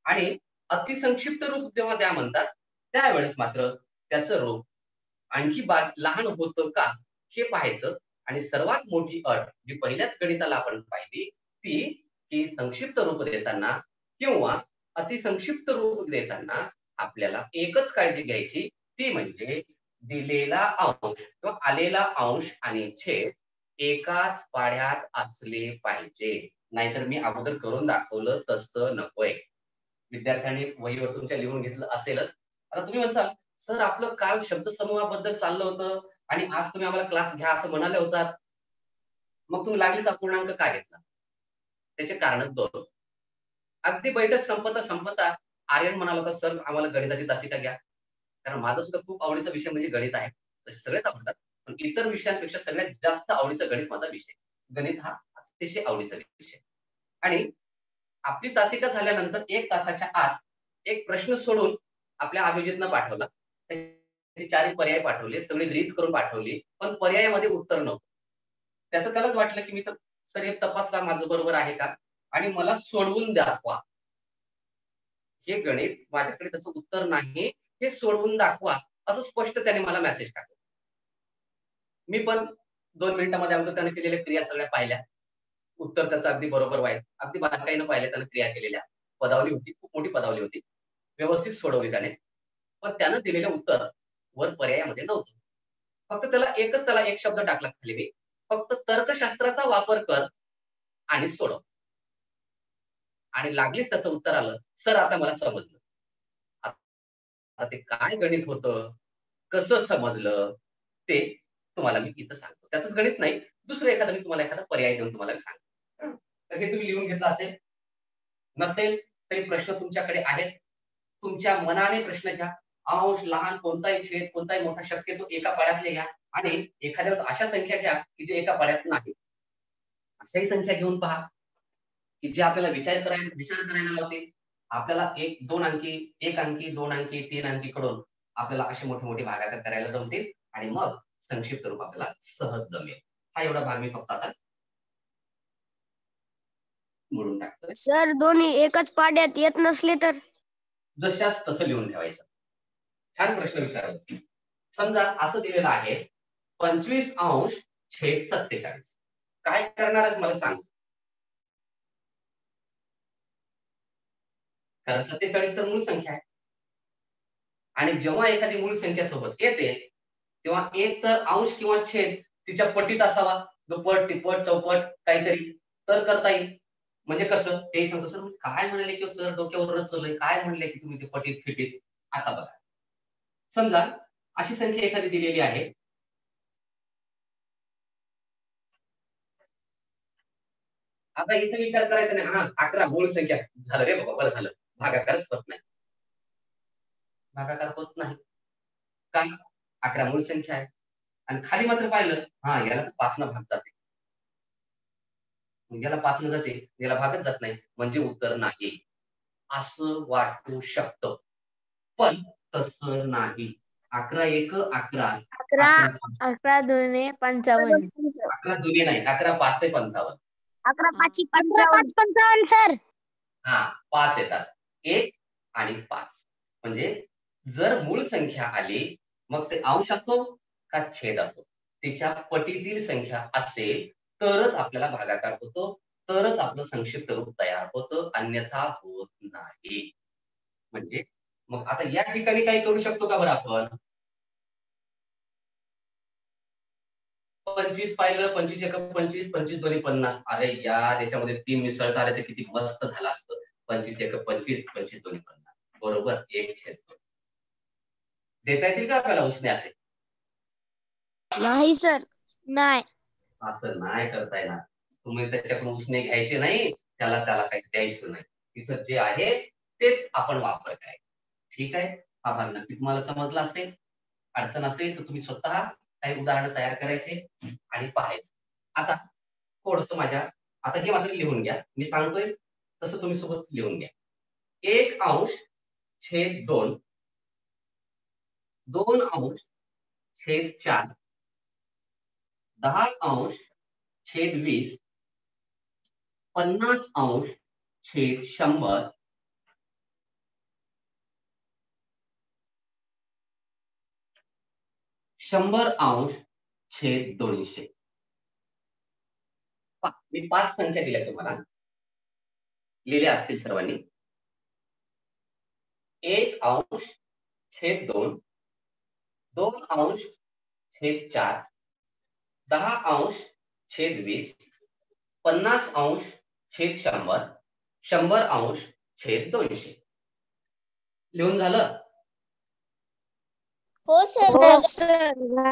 S1: आणि अतिसंक्षिप्त रूप जेव्हा द्या म्हणतात त्यावेळेस मात्र त्याचं रूप आणखी बा लहान होतं का हे पाहायचं. आणि सर्वात मोठी अट जी पहिल्याच गणिताला आपण पाहिली ती की संक्षिप्त रूप देताना किंवा अतिसंक्षिप्त रूप देताना आपल्याला एकच काळजी घ्यायची, ती म्हणजे दिलेला अंश किंवा आलेला अंश आणि छेद एकाच पाढ्यात असले पाहिजे. नाहीतर मी अगोदर करून दाखवलं तसं नकोय. विद्यार्थ्यांनी वहीवर तुमच्या लिहून घेतलं असेलच. आता तुम्ही म्हणसाल सर आपलं काल शब्दसमूहाबद्दल चाललं होतं आणि आज तुम्ही आम्हाला क्लास घ्या असं म्हणाले होतात, मग तुम्ही लागलीच अपूर्णांक का घेतला? त्याचे कारण दोन. अगदी बैठक संपता संपता आर्यन म्हणाला होता सर आम्हाला गणिताची तासिका घ्या, कारण माझा सुद्धा खूप आवडीचा विषय म्हणजे गणित आहे. तसे सगळेच आवडतात, पण इतर विषयांपेक्षा सगळ्यात जास्त आवडीचा गणित माझा विषय. गणित हा अतिशय आवडीचा विषय. आणि आपली तासिका झाल्यानंतर एक तासाच्या आत एक प्रश्न सोडून आपल्या अभिजितनं पाठवला. त्याचे चारही पर्याय पाठवले, सगळी रीत करून पाठवली, पण पर्यायामध्ये उत्तर नव्हतं. त्याचं त्यालाच वाटलं की मी तर सर हे तपासला माझं बरोबर आहे का आणि मला सोडवून दाखवा. हे गणित माझ्याकडे त्याचं उत्तर नाही, हे सोडवून दाखवा असं स्पष्ट त्याने मला मेसेज टाकला. मी पण दोन मिनिटांमध्ये अगोदर त्याने केलेल्या क्रिया सगळ्या पाहिल्या. उत्तर त्याचं अगदी बरोबर वाईट अगदी बारकाईनं पाहिलं त्यानं क्रिया केलेल्या. पदावली होती, खूप मोठी पदावली होती, व्यवस्थित सोडवली त्याने. पण त्यानं दिलेलं उत्तर वर पर्यायामध्ये नव्हतं. फक्त त्याला एकच त्याला एक शब्द टाकला खाली मी, फक्त तर्कशास्त्राचा वापर कर आणि सोडव. आणि लागलीच त्याचं उत्तर आलं, सर आता मला समजलं. आता ते काय गणित होतं, कसं समजलं ते तुम्हाला मी इथं सांगतो. त्याचंच गणित नाही, दुसरं एखादं मी तुम्हाला एखादा पर्याय देऊन तुम्हाला सांगतो. तर हे तुम्ही लिहून घेतलं असेल, नसेल तरी प्रश्न तुमच्याकडे आहेत. तुमच्या मनाने प्रश्न घ्या. अंश लहान कोणताही छेद कोणताही मोठा शक्यतो एका पाड्यातले घ्या आणि एखाद्या वेळेस अशा संख्या घ्या की जे एका पाड्यात नाही. अशाही संख्या घेऊन पहा की जे आपल्याला विचार करायला विचार करायला लावते. आपल्याला एक दोन अंकी एक अंकी दोन अंकी तीन अंकी कडून आपल्याला असे मोठे मोठे भागाकार करायला जमतील आणि मग संक्षिप्त रूप आपल्याला सहज जमेल. हा एवढा भाग मी फक्त आता मोडून टाकतोय.
S4: सर दोन्ही एकच पाड्यात येत नसले तर
S1: जशाच तसं लिहून ठेवायचं. छान प्रश्न विचारायचा. समजा असं दिलेलं आहे पंचवीस अंश छेद सत्तेचाळीस. काय करणारच मला सांग. कारण सत्तेचाळीस तर मूळ संख्या आहे आणि जेव्हा एखादी मूळ संख्या सोबत येते तेव्हा एक तर अंश किंवा छेद तिच्या पटीत असावा, दुप्पट तिप्पट चौपट काहीतरी, तर करता येईल. म्हणजे कसं ते सांगतो सर काय म्हणले की सर डोक्यावरच चाललंय, काय म्हणले की तुम्ही ते पटीत फिटीत. आता बघा समजा अशी संख्या एखादी दिलेली आहे, आता इथे विचार करायचा नाही हा अकरा मूळ संख्या झालं रे बाबा, बरं झालं भागाकारच होत नाही. भागाकार होत नाही का? अकरा मूळ संख्या आहे आणि खाली मात्र पाहिलं हा याला तर पाच न भाग जाते, याला पाच न जाते याला भागच जात नाही म्हणजे उत्तर नाही असं वाटू शकतं. पण तसं नाही. अकरा एक अकरा,
S4: अकरा अकरा दोन पंचावन्न,
S1: अकरा दोन्ही नाही अकरा पाच आहे पंचावन्न,
S4: अकरा पाच पंचावन्न
S3: पंचावन्न सर.
S1: हा पाच येतात, एक आणि पाच. म्हणजे जर मूळ संख्या आली मग ते अंश असो का छेद असो तिच्या पटीतील संख्या असेल तरच आपल्याला भागाकार होतो, तरच आपलं संक्षिप्त रूप तयार होतं, अन्यथा होत नाही. म्हणजे मग आता या ठिकाणी काय करू शकतो का बरं आपण? पंचवीस पाहिलं, पंचवीस एक पंचवीस, पंचवीस दोन्ही पन्नास. अरे यार याच्यामध्ये तीन मिसळता आले तर किती मस्त झालं असतं. पंचवीस एक पंचवीस, पंचवीस दोन्ही पन्नास बरोबर एक छेद दोन. देता येतील का आपल्याला उसने असे?
S4: नाही सर,
S3: नाही.
S1: असं नाही करता येणार. तुम्ही त्याच्याकडून उसने घ्यायचे नाही, त्याला त्याला काही द्यायचं नाही. तिथं जे आहे तेच आपण वापर करायचं. ठीक आहे, हा भाग नक्की तुम्हाला समजला असेल. अडचण असेल तर तुम्ही स्वतः काही उदाहरणं तयार करायचे आणि पाहायचं. आता थोडस माझ्या आता हे मात्र लिहून घ्या, मी सांगतोय तसं तुम्ही सोबत लिहून घ्या. एक अंश छेद दोन, दोन अंश छेद चार, दहा अंश छेद वीस, पन्नास अंश छेद शंभर, शंभर अंश छेद दोनशे. मी पाच संख्या दिल्या तुम्हाला, लिहिल्या असतील सर्वांनी. एक अंश छेद दोन, दोन अंश छेद चार, दहा अंश छेद वीस, पन्नास अंश छेद शंभर, शंभर अंश छेद दोनशे. लिहून झालं?
S4: हो सर.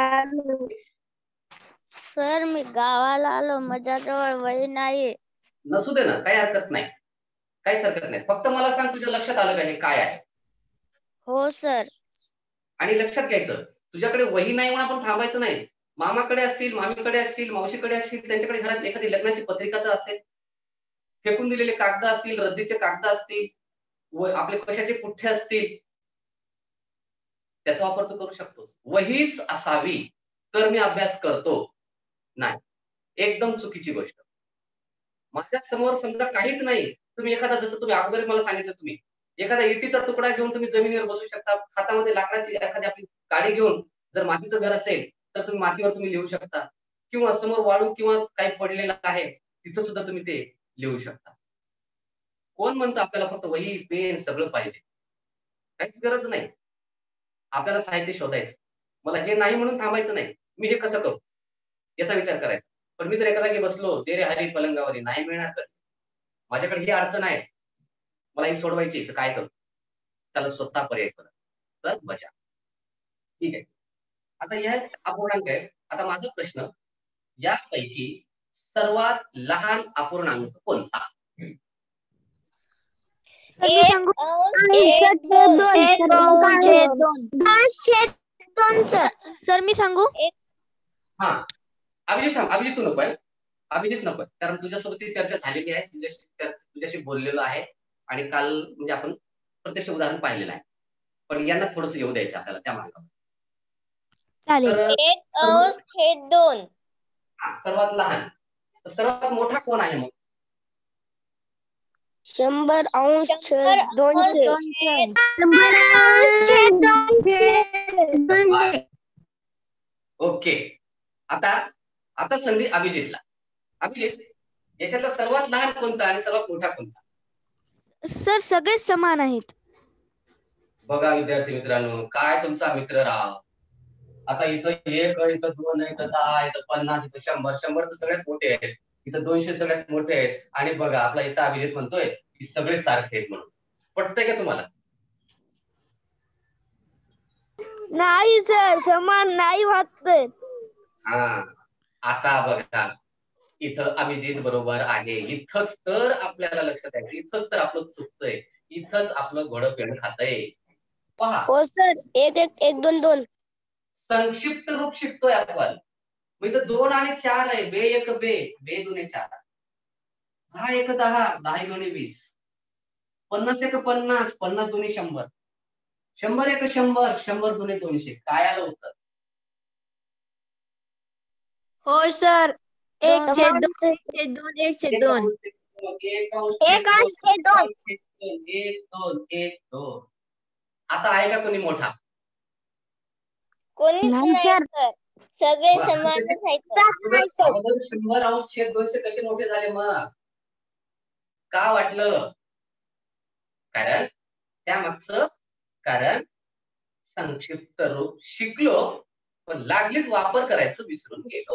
S3: सर मी गावाला आलो, माझ्याजवळ वही नाही.
S1: नसू दे ना, काही हरकत नाही, काहीच हरकत नाही. फक्त मला सांग, तुझ्या लक्षात आलं का हे काय आहे?
S3: हो सर.
S1: आणि लक्षात घ्यायचं, तुझ्याकडे वही नाही म्हणून आपण थांबायचं नाही. मामाकडे असतील, मामीकडे असतील, मावशीकडे असतील, त्यांच्याकडे घरात एखादी लग्नाची पत्रिका तर असेल, फेकून दिलेले कागद असतील, रद्दीचे कागद असतील, व आपले कशाचे पुठ्ठे असतील, त्याचा वापर तू करू शकतोस. वहीच असावी तर मी अभ्यास करतो, नाही, एकदम चुकीची गोष्ट. माझ्या समोर समजा काहीच नाही, तुम्ही एखादा, जसं तुम्ही अगोदर मला सांगितलं, तुम्ही एखादा इटीचा तुकडा घेऊन तुम्ही जमिनीवर बसू शकता. हातामध्ये लाकडाची एखादी आपली काडी घेऊन, जर मातीचं घर असेल तर तुम्ही मातीवर तुम्ही लिहू शकता, किंवा समोर वाळू किंवा काही पडलेलं आहे तिथं सुद्धा तुम्ही ते लिहू शकता. कोण म्हणतं आपल्याला फक्त वही पेन सगळं पाहिजे? काहीच गरज नाही. आपल्याला साहित्य शोधायचं. मला हे नाही म्हणून थांबायचं नाही, मी हे कसं करू याचा विचार करायचा. पण मी जर एका जागी बसलो, दे रे हरी पलंगावर, नाही मिळणार तर माझ्याकडे ही अडचण आहे, मला ही सोडवायची, तर काय करू? त्याला स्वतः पर्याय करत तर बजा. ठीक आहे. आता या अपूर्णांक आहे. आता माझा प्रश्न, यापैकी सर्वात लहान अपूर्णांक कोणता?
S2: सर मी सांगू?
S1: हा, अभिजित थांब, अभिजित तू नको आहे, अभिजित नको, कारण तुझ्यासोबत ती चर्चा झालेली आहे, तुझ्याशी तुझ्याशी बोललेलो आहे, आणि काल म्हणजे आपण प्रत्यक्ष उदाहरण पाहिलेलं आहे. पण यांना थोडस येऊ द्यायचं आपल्याला त्या मार्गावर.
S4: छेद दोन.
S1: हा, सर्वात लहान. सर्वात मोठा कोण आहे मग?
S4: शंभर अंश छेद दोनशे.
S1: ओके. आता आता संधी अभिजितला. अभिजित, याच्यातला सर्वात लहान कोणता आणि सर्वात मोठा कोणता?
S2: सर सगळे समान आहेत.
S1: बघा विद्यार्थी मित्रांनो, काय तुमचा मित्र राव. आता इथं एक, इथं दोन, इथं दहा, इथं पन्नास, इथं शंभर, शंभर तर सगळ्यात मोठे आहेत, इथं दोनशे सगळ्यात मोठे आहेत, आणि बघा आपला इथं अभिजित म्हणतोय की सगळे सारखे आहेत म्हणून. पटतंय का तुम्हाला?
S4: नाही सर, समान नाही वाटतंय.
S1: हा, आता बघा, इथं अभिजित बरोबर आहे. इथंच तर आपल्याला लक्षात द्यायचं, इथंच तर आपलं चुकतंय, इथंच आपलं घोडं पेंड खातंय. पहा,
S4: हो सर, एक एक एक दोन दोन
S1: संक्षिप्त रूप शिकतोय आपण. इथं दोन आणि चार आहे, बे एक बे, बे दोन्ही चार, दहा एक दहा, दहा दोन्ही वीस, पन्नास एक पन्नास, पन्नास दोन्ही शंभर, शंभर एक शंभर, शंभर दोन्ही दोनशे. काय आलं उत्तर?
S4: हो सर, एक छेद दोन, छेद दोन, एक छेद दोन,
S1: एक
S4: एक अंश छेद दोन,
S1: एक दोन, एक दोन. आता आहे का कोणी मोठा?
S4: कोणीच नाही सर, सगळे समान
S1: अगोदर शंभर अंश छेद दोनशे कसे मोठे झाले मग? का वाटलं? कारण त्यामागचं कारण संक्षिप्त रूप शिकलो, पण लागलीच वापर करायचं विसरून गेलो.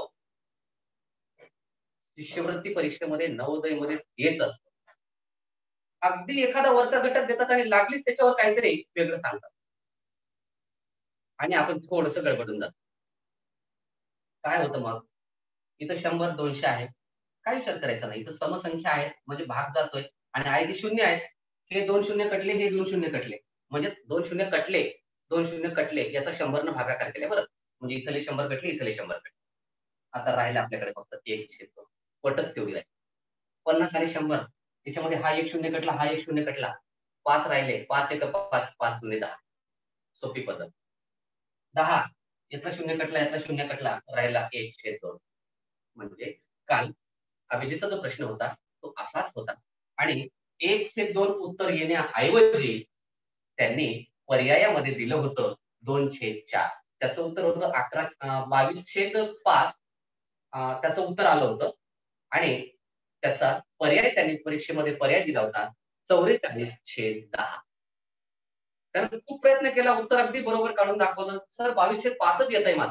S1: शिष्यवृत्ती परीक्षेमध्ये, नवोदय मध्ये हेच असतं. अगदी एखादा वरचा घटक देतात आणि लागलीच त्याच्यावर काहीतरी वेगळं सांगतात, आणि आपण थोडस गडबडून जातो. काय होतं मग? इथं शंभर दोनशे आहे, काय विचार करायचा नाही, इथं समसंख्या आहेत म्हणजे भाग जातोय, आणि आहे ते शून्य आहेत. हे दोन शून्य कटले, हे दोन शून्य कटले, म्हणजे दोन शून्य कटले, दोन शून्य कटले, याचा शंभर न भागाकार केले. बरं, म्हणजे इथले शंभर कटले, इथले शंभर कटले. आता राहिले आपल्याकडे फक्त एक छेद दोन, पटच तेवढी राहील. पन्नास आणि शंभर, त्याच्यामध्ये हा एक शून्य कटला, हा एक शून्य कटला, पाच राहिले, पाच एक पाच, पाच दोन्ही दहा, सोपी पद्धत. दहा, यातला शून्य कटला, यातला शून्य कटला, राहिला एक छेद दोन. म्हणजे काल अभिजितचा जो प्रश्न होता तो असाच होता, आणि एक छेद दोन उत्तर येण्याऐवजी त्यांनी पर्यायामध्ये दिलं होतं दोन छेद चार. त्याचं उत्तर होतं अकरा बावीस छेद पाच. त्याचं उत्तर आलं होतं आणि त्याचा पर्याय त्यांनी परीक्षेमध्ये पर्याय दिला होता चौवेचाळीस छेद दहा. त्यानं खूप प्रयत्न केला, उत्तर अगदी बरोबर काढून दाखवलं. सर बावीस छेद पाचच येत आहे माझं.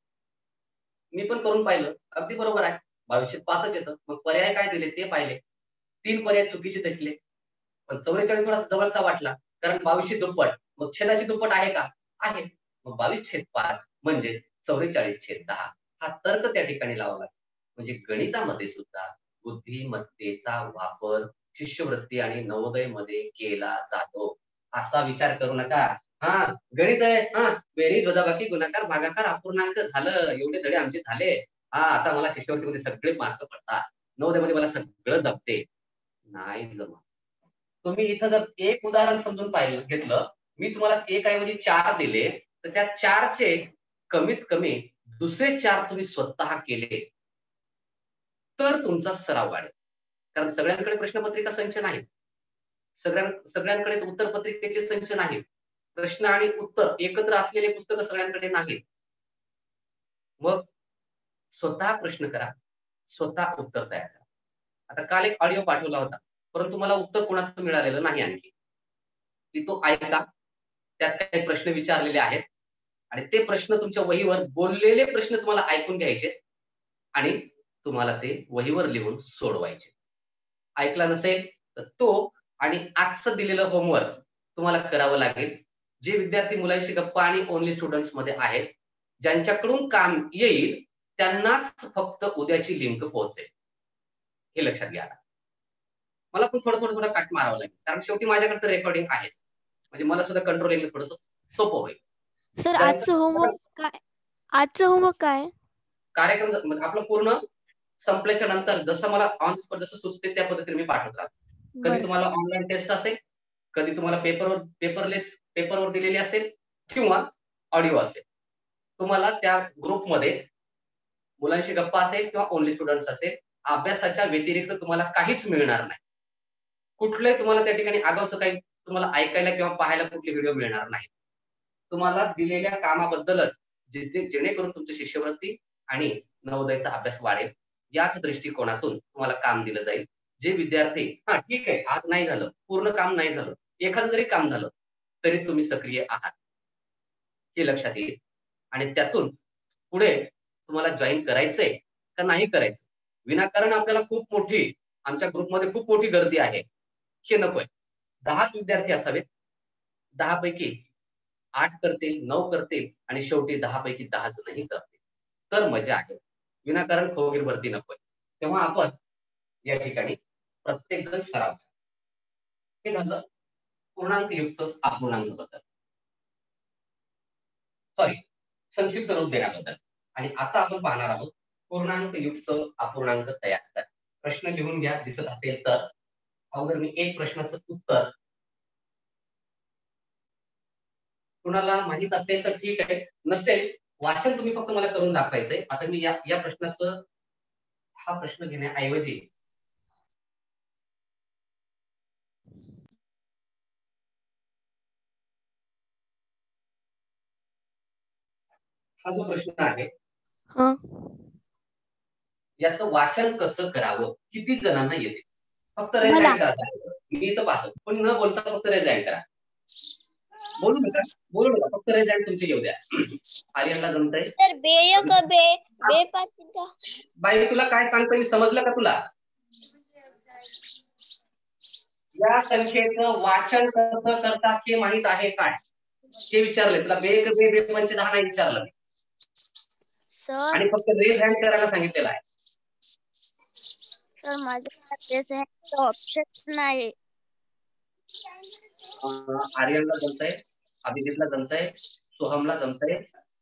S1: मी पण करून पाहिलं, अगदी बरोबर आहे, बावीस छेद पाचच येतं. मग पर्याय काय दिले ते पाहिले, तीन पर्याय चुकीचे दिसले, पण चौवेचाळीस थोडा जवळचा वाटला, कारण बावीसशे दुप्पट, मग छेदाची दुप्पट आहे का? आहे. मग बावीस छेद पाच म्हणजे चौवेचाळीस छेद दहा हा तर्क त्या ठिकाणी लावला. म्हणजे गणितामध्ये सुद्धा बुद्धिमत्तेचा वापर शिष्यवृत्ती आणि नवोदय मध्ये केला जातो. असा विचार करू नका. हा गणित आहे, हा बेरीज वजाबाकी गुणाकार भागाकार अपूर्णांक झालं, एवढे धडे आमचे झाले, हा आता मला शिष्यवृत्तीमध्ये सगळे मार्क पडतात, नवोदयमध्ये मला सगळं जमते. नाही जमत. तुम्ही इथं जर एक उदाहरण समजून पाहिलं घेतलं, मी तुम्हाला एक ऐवजी चार दिले, तर त्या चारचे कमीत कमी दुसरे चार तुम्ही स्वतः केले तर तुमचा सराव वाढेल. कारण सगळ्यांकडे प्रश्नपत्रिका संच नाहीत, सगळ्यां सगळ्यांकडेच उत्तरपत्रिकेचे संच नाहीत, प्रश्न आणि उत्तर एकत्र असलेले पुस्तकं सगळ्यांकडे नाहीत. मग स्वतः प्रश्न करा, स्वतः उत्तर तयार करा. आता काल एक ऑडिओ पाठवला होता, परंतु मला उत्तर कोणाचं मिळालेलं नाही आणखी. की तो ऐका, त्यात काही प्रश्न विचारलेले आहेत आणि ते प्रश्न तुमच्या वहीवर बोललेले प्रश्न तुम्हाला ऐकून घ्यायचे आणि तुम्हाला ते वहीवर लिहून सोडवायचे. ऐकला नसेल तर तो आणि आजचं दिलेलं होमवर्क तुम्हाला करावं लागेल. जे विद्यार्थी मुलांशी गप्पा आणि ओनली स्टुडंट्स मध्ये आहेत, ज्यांच्याकडून काम येईल त्यांनाच फक्त उद्याची लिंक पोहोचेल, हे लक्षात घ्या. मला पण थोडं थोडं थोडं काट मारावं लागेल, कारण शेवटी माझ्याकडे रेकॉर्डिंग आहेच, म्हणजे मला सुद्धा कंट्रोलिंग थोडस सोपं होईल.
S6: सर आजचं होमवर्क काय? आजचं होमवर्क काय?
S1: कार्यक्रम म्हणजे आपलं पूर्ण संपल्याच्या नंतर जसं मला ऑन स्पॉट जसं सुचते त्या पद्धतीने मी पाठवत राहतो. कधी तुम्हाला ऑनलाईन टेस्ट असेल, कधी तुम्हाला पेपरवर पेपरलेस पेपरवर दिलेली असेल किंवा ऑडिओ असेल. तुम्हाला त्या ग्रुपमध्ये मुलांशी गप्पा असेल किंवा ओनली स्टुडंट्स असेल, अभ्यासाच्या व्यतिरिक्त तुम्हाला काहीच मिळणार नाही. कुठलंही तुम्हाला त्या ठिकाणी आगाऊचं काही तुम्हाला ऐकायला किंवा पाहायला कुठले व्हिडिओ मिळणार नाही. तुम्हाला दिलेल्या कामाबद्दलच जे जेणेकरून तुमची शिष्यवृत्ती आणि नवोदयचा अभ्यास वाढेल, याच दृष्टिकोनातून तुम्हाला काम दिलं जाईल. जे विद्यार्थी हा ठीक आहे आज नाही झालं, पूर्ण काम नाही झालं, एखादं जरी काम झालं तरी तुम्ही सक्रिय आहात हे लक्षात येईल. आणि त्यातून पुढे तुम्हाला जॉईन करायचंय का नाही करायचं, विनाकारण आपल्याला खूप मोठी आमच्या ग्रुपमध्ये खूप मोठी गर्दी आहे हे नकोय. दहाच विद्यार्थी असावेत, दहा पैकी आठ करतील, नऊ करतील आणि शेवटी दहा पैकी दहा जणही करतील, तर मजा आहे. विनाकारण खोगीर भरती नकोय. तेव्हा आपण या ठिकाणी प्रत्येक जण सराव करा. हे झालं पूर्णांक युक्त अपूर्णांक बद्दल, सॉरी संक्षिप्त रूप देण्याबद्दल. आणि आता आपण पाहणार आहोत पूर्णांक युक्त अपूर्णांक तयार करा. प्रश्न लिहून घ्या दिसत असेल तर. अगोदर मी एक प्रश्नाचं उत्तर, कुणाला माहित असेल तर ठीक आहे, नसेल वाचन तुम्ही फक्त मला करून दाखवायचंय. आता मी या या प्रश्नाचं हा प्रश्न घेण्याऐवजी हा जो प्रश्न आहे याचं वाचन कसं करावं, किती जणांना येते, फक्त रेजाईन करा. मी इथं पाहतो पण न बोलता फक्त रेजाईन करा. बोलू नका बोलू नका फक्त रेजाईन तुमची येऊ द्या. आर्यनला जमतंय
S4: तर बे क बे बे पाचिका.
S1: बाई तुला काय सांगतोय मी समजलं का तुला? या संख्येचं वाचन कसं करतात हे माहित आहे काय ते विचारले तुला. बे क बे बे पंचे दहा नाही विचारलं मी, आणि फक्त रेज हँड करायला सांगितलेलं आहे.
S4: सर माझ्या ऑप्शन नाही.
S1: आर्यनला जमतंय, अभिजितला जमतंय, सोहमला जमतंय,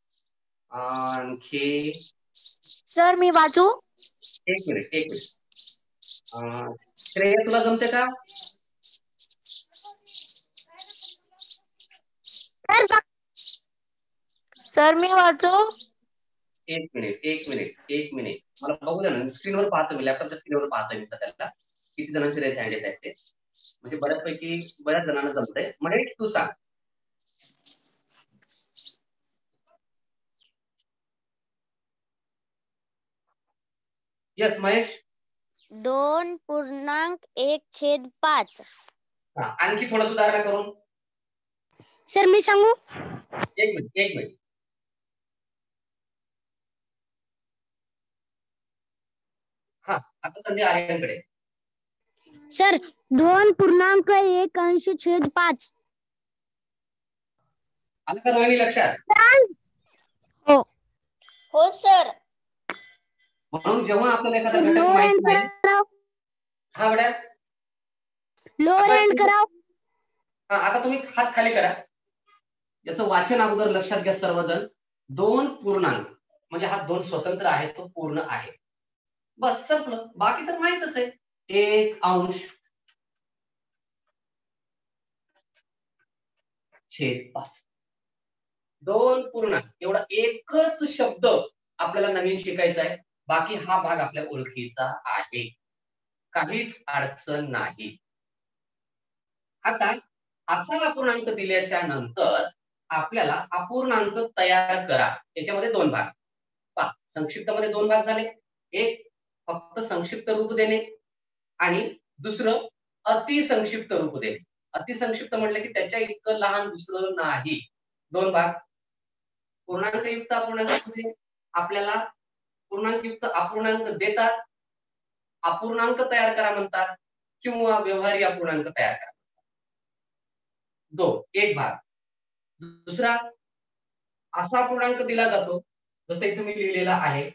S1: आणखी
S6: सर मी वाचू?
S1: एक मिनिट एक मिनिट श्रेया तुला जमते का?
S6: सर मी वाचू?
S1: एक मिनिट एक मिनिट एक मिनिट मला बघू द्या ना, स्क्रीनवर पाहतो मी, लॅपटॉपच्या स्क्रीनवर पाहतो मी सध्याला किती जणांचे रेज हँड येत आहेत ते. म्हणजे बऱ्याचपैकी बऱ्याच जणांना जमतंय. म्हणजे तू सांग. यस महेश.
S3: दोन पूर्णांक एक छेद पाच.
S1: हा, आणखी थोडं सुधारणा करून.
S4: सर मी सांगू.
S1: एक मिनिट एक मिनिट. हा, आता संधी आर्यांकडे.
S3: सर दोन पूर्णांक एक अंश छेद पाच.
S1: आलं का रोहिणी लक्षात?
S6: हो.
S4: हो सर.
S1: म्हणून जेव्हा आपल्याला एखादा घटक माहित नाही. हा बेटा.
S3: लोअर एंड कराव.
S1: हा, आता तुम्ही हात खाली करा. याचं वाचन अगोदर लक्षात घ्या सर्वजण. दोन पूर्णांक म्हणजे हा दोन स्वतंत्र आहे, तो पूर्ण आहे. बस संपलं. बाकी तर माहितच आहे. एक अंश छेद पाच. दोन पूर्णांक एवढा एकच शब्द आपल्याला नवीन शिकायचा आहे. बाकी हा भाग आपल्या ओळखीचा आहे, काहीच अडचण नाही. आता असा अपूर्णांक दिल्याच्या नंतर आपल्याला अपूर्णांक तयार करा. याच्यामध्ये दोन भाग. पहा, संक्षिप्त मध्ये दोन भाग झाले. एक फक्त संक्षिप्त रूप देणे आणि दुसरं अतिसंक्षिप्त रूप देणे. अतिसंक्षिप्त म्हटलं की त्याच्या इतकं लहान दुसरं नाही. दोन भाग. पूर्णांकयुक्त अपूर्णांक आपल्याला पूर्णांकयुक्त अपूर्णांक देतात, अपूर्णांक तयार करा म्हणतात, किंवा व्यवहारी अपूर्णांक तयार करा. दो एक भाग. दुसरा असा अपूर्णांक दिला जातो जसं इथे मी लिहिलेला आहे,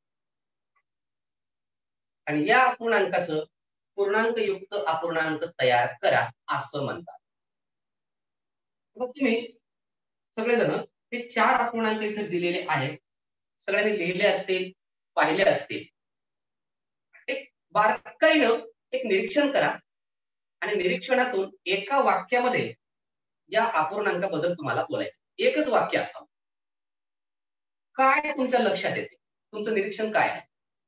S1: आणि या अपूर्णांकाचं पूर्णांकयुक्त अपूर्णांक तयार करा असं म्हणतात. मग तुम्ही सगळेजण हे चार अपूर्णांक इथे दिलेले आहेत, सगळ्यांनी लिहिले असतील, पाहिले असतील. एक बारकाईनं एक निरीक्षण करा आणि निरीक्षणातून एका वाक्यामध्ये या अपूर्णांकाबद्दल तुम्हाला बोलायचं. एकच वाक्य असावं. काय तुमच्या लक्षात येते? तुमचं निरीक्षण काय आहे?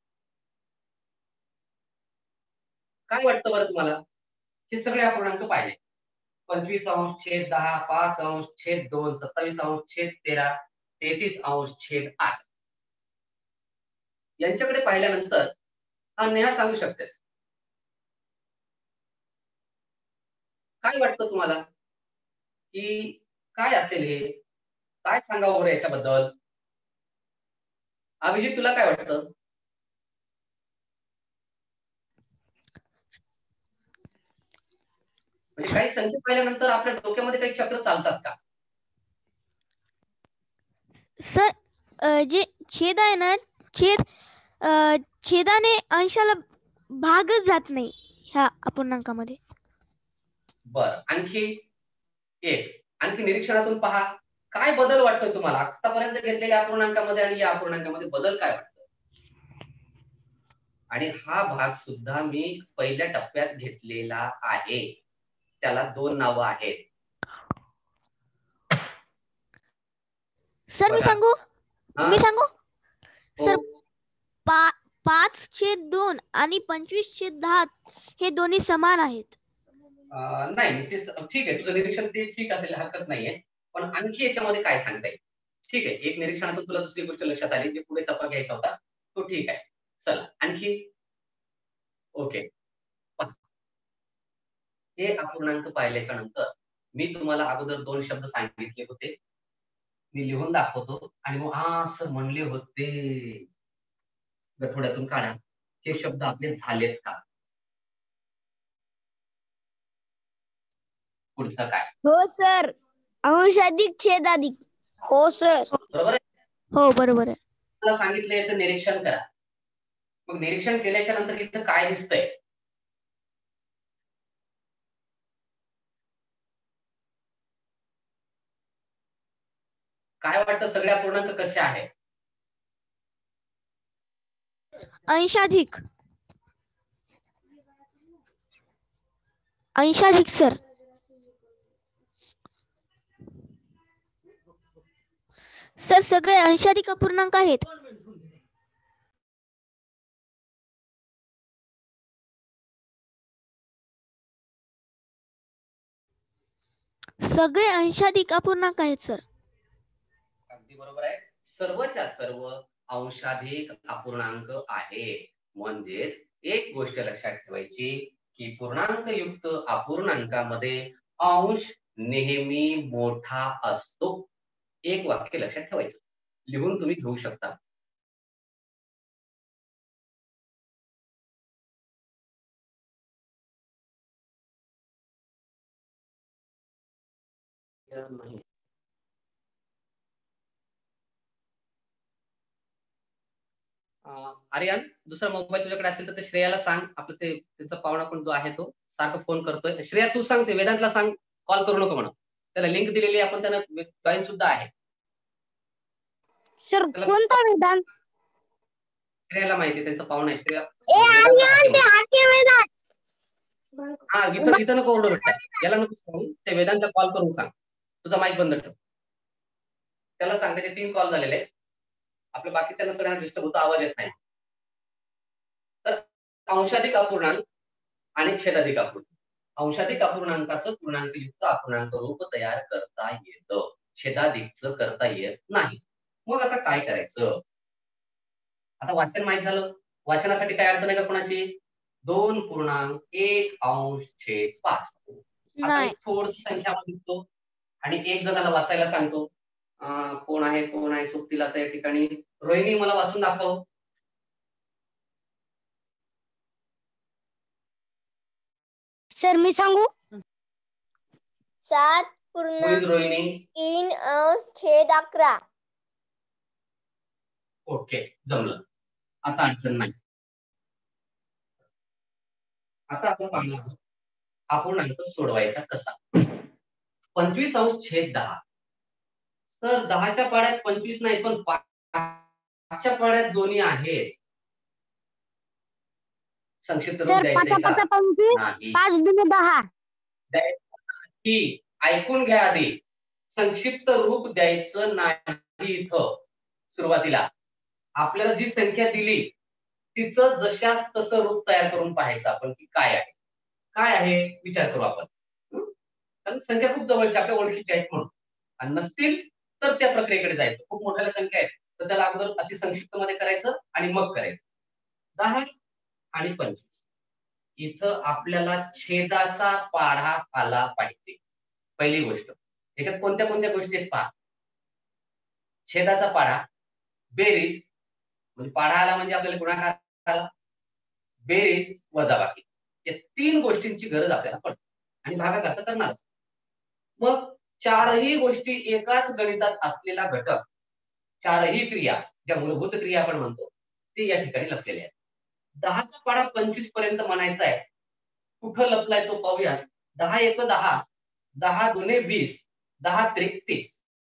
S1: काय वाटतं बरं तुम्हाला? हे सगळे अपूर्णांक पाहिले. पंचवीस अंश छेद दहा, पाच अंश छेद दोन, सत्तावीस अंश छेद तेरा, तेहतीस अंश छेद आठ. यांच्याकडे पाहिल्यानंतर हा नेहा सांगू शकतेस. काय वाटतं तुम्हाला की काय असेल हे? काय सांगावं बरं याच्याबद्दल? अभिजित तुला काय वाटतं? म्हणजे काही संख्या पाहिल्यानंतर आपल्या डोक्यामध्ये काही चक्र चालतात का?
S6: सर जे छेद आहे ना, छेद छेदाने अंशाला भागच जात नाही ह्या अपूर्णांकामध्ये.
S1: बर, आणखी एक आणखी निरीक्षणातून पहा काय बदल वाटतोय तुम्हाला आतापर्यंत घेतलेल्या अपूर्णांकामध्ये आणि या अपूर्णांकामध्ये बदल काय वाटतो? आणि हा भाग सुद्धा मी पहिल्या टप्प्यात घेतलेला आहे. त्याला दोन नावं आहेत.
S6: सर मी सांगू मी सांगू सर,
S1: हो.
S6: पा पाच छेद दोन आणि पंचवीस छेद दहा हे दोन्ही समान आहेत.
S1: नाही ते ठीक आहे, तुझं निरीक्षण ते ठीक असेल, हरकत नाहीये. पण आणखी याच्यामध्ये काय सांगता येईल? ठीक आहे, एक निरीक्षणातून तुला दुसरी गोष्ट लक्षात आली, जे पुढे टप्पा घ्यायचा होता तो ठीक आहे. चला आणखी. ओके, हे अपूर्णांक पाहिल्याच्या नंतर मी तुम्हाला अगोदर दोन शब्द सांगितले होते, मी लिहून दाखवतो आणि मग हा असं म्हणले होते गठोड्यातून काढा. हे शब्द आपले झालेत का? पुढचं काय?
S4: हो सर. अंश अधिक छेद अधिक. हो सर.
S1: बरोबर आहे?
S6: हो बरोबर आहे.
S1: मला सांगितलं याचं निरीक्षण करा. मग निरीक्षण केल्याच्या नंतर इथं काय दिसतंय? काय वाटतं सगळे अपूर्णांक कसे आहेत?
S6: अंशाधिक अंशाधिक सर. सर सगळे अंशाधिक अपूर्णांक आहेत. सगळे अंशाधिक अपूर्णांक आहेत सर.
S1: अगदी बरोबर आहे. सर्वच्या सर्व अंशाधिक अपूर्णांक आहे. म्हणजेच एक गोष्ट लक्षात ठेवायची की पूर्णांक युक्त अपूर्णांकामध्ये अंश नेहमी मोठा असतो. एक वाक्य लक्षात ठेवायचं, लिहून तुम्ही घेऊ शकता. नाही आर्यन, दुसरा मोबाईल तुझ्याकडे असेल तर ते श्रेयाला सांग. आपलं ते त्याचा पाहुणा पण जो आहे तो सारखं फोन करतोय. श्रेया तू सांग, ते वेदांतला सांग कॉल करू नको म्हणून. त्याला लिंक दिलेली आपण, त्यांना जॉईन सुद्धा आहे.
S3: सर कोणता वेदांत?
S1: श्रेयाला माहिती, त्यांचा पाहुणा आहे श्रेया.
S3: ए आणि आणि हाके वेदांत.
S1: हा इथं इथं नको ओरडू बेटा, याला नको सांगू. ते वेदांतला कॉल करून सांग. तुझा माईक बंद ठेव. त्याला सांग, त्याचे तीन कॉल झालेले आहेत. आपल्या बाकीच्यांना सगळ्यांना डिस्टर्ब होतो, आवाज येत नाही. तर अंशाधिक अपूर्णांक आणि छेदाधिक अपूर्णांक. अंशाधिक अपूर्णांकाचं पूर्णांकयुक्त अपूर्णांक रूप तयार करता येतं, छेदाधिकचं करता येत नाही. मग आता काय करायचं? आता वाचन माहित झालं. वाचनासाठी काय अडचण आहे का कोणाची? दोन पूर्णांक एक अंश छेद पाच. आता थोडस संख्या बघतो आणि एक जणाला वाचायला सांगतो. अं, कोण आहे कोण आहे सोबतीला त्या ठिकाणी? रोहिणी, मला वाचून दाखव.
S3: सर मी सांगू?
S4: सात पूर्णांक
S1: रोहिणी.
S4: तीन अंश छेद अकरा.
S1: ओके, जमलं. आता अडचण नाही. आता आपण पाहणार आहोत अपूर्णांक सोडवायचा कसा. पंचवीस अंश छेद दहा. तर दहाच्या पाड्यात पंचवीस नाही, पण पाचच्या पाड्यात दोन्ही आहेत. संक्षिप्त रूप द्यायचंय का? नाही.
S3: पाच दुने दहा.
S1: ही ऐकून घ्या आधी. संक्षिप्त रूप द्यायचं नाही. इथं सुरुवातीला आपल्याला जी संख्या दिली तिचं जशाच तसं रूप तयार करून पाहायचं आपण की काय आहे काय आहे विचार करू आपण. कारण संख्या खूप जवळची आपल्या ओळखीची आहेत म्हणून, आणि नसतील तर त्या प्रक्रियेकडे जायचं. खूप मोठ्या संख्या आहेत तर त्याला अगोदर अतिसंक्षिप्त मध्ये करायचं आणि मग करायचं. दहा आणि पंचवीस इथं आपल्याला छेदाचा पाढा आला पाहिजे. पहिली गोष्ट, याच्यात कोणत्या कोणत्या गोष्टी आहेत पहा. छेदाचा पाढा, बेरीज म्हणजे पाढा आला म्हणजे आपल्याला गुणाकार आला, बेरीज वजाबाकी, या तीन गोष्टींची गरज आपल्याला पडते आणि भागाकार तर करणारच. मग चारही गोष्टी एकाच गणितात असलेला घटक, चारही क्रिया ज्या मूलभूत क्रिया आपण म्हणतो ते या ठिकाणी लपलेले आहेत. दहाचा पाढा पंचवीस पर्यंत म्हणायचा आहे. कुठं लपलाय तो पाहूया. दहा एक दहा, दहा दुने वीस, दहा त्रिक तीस.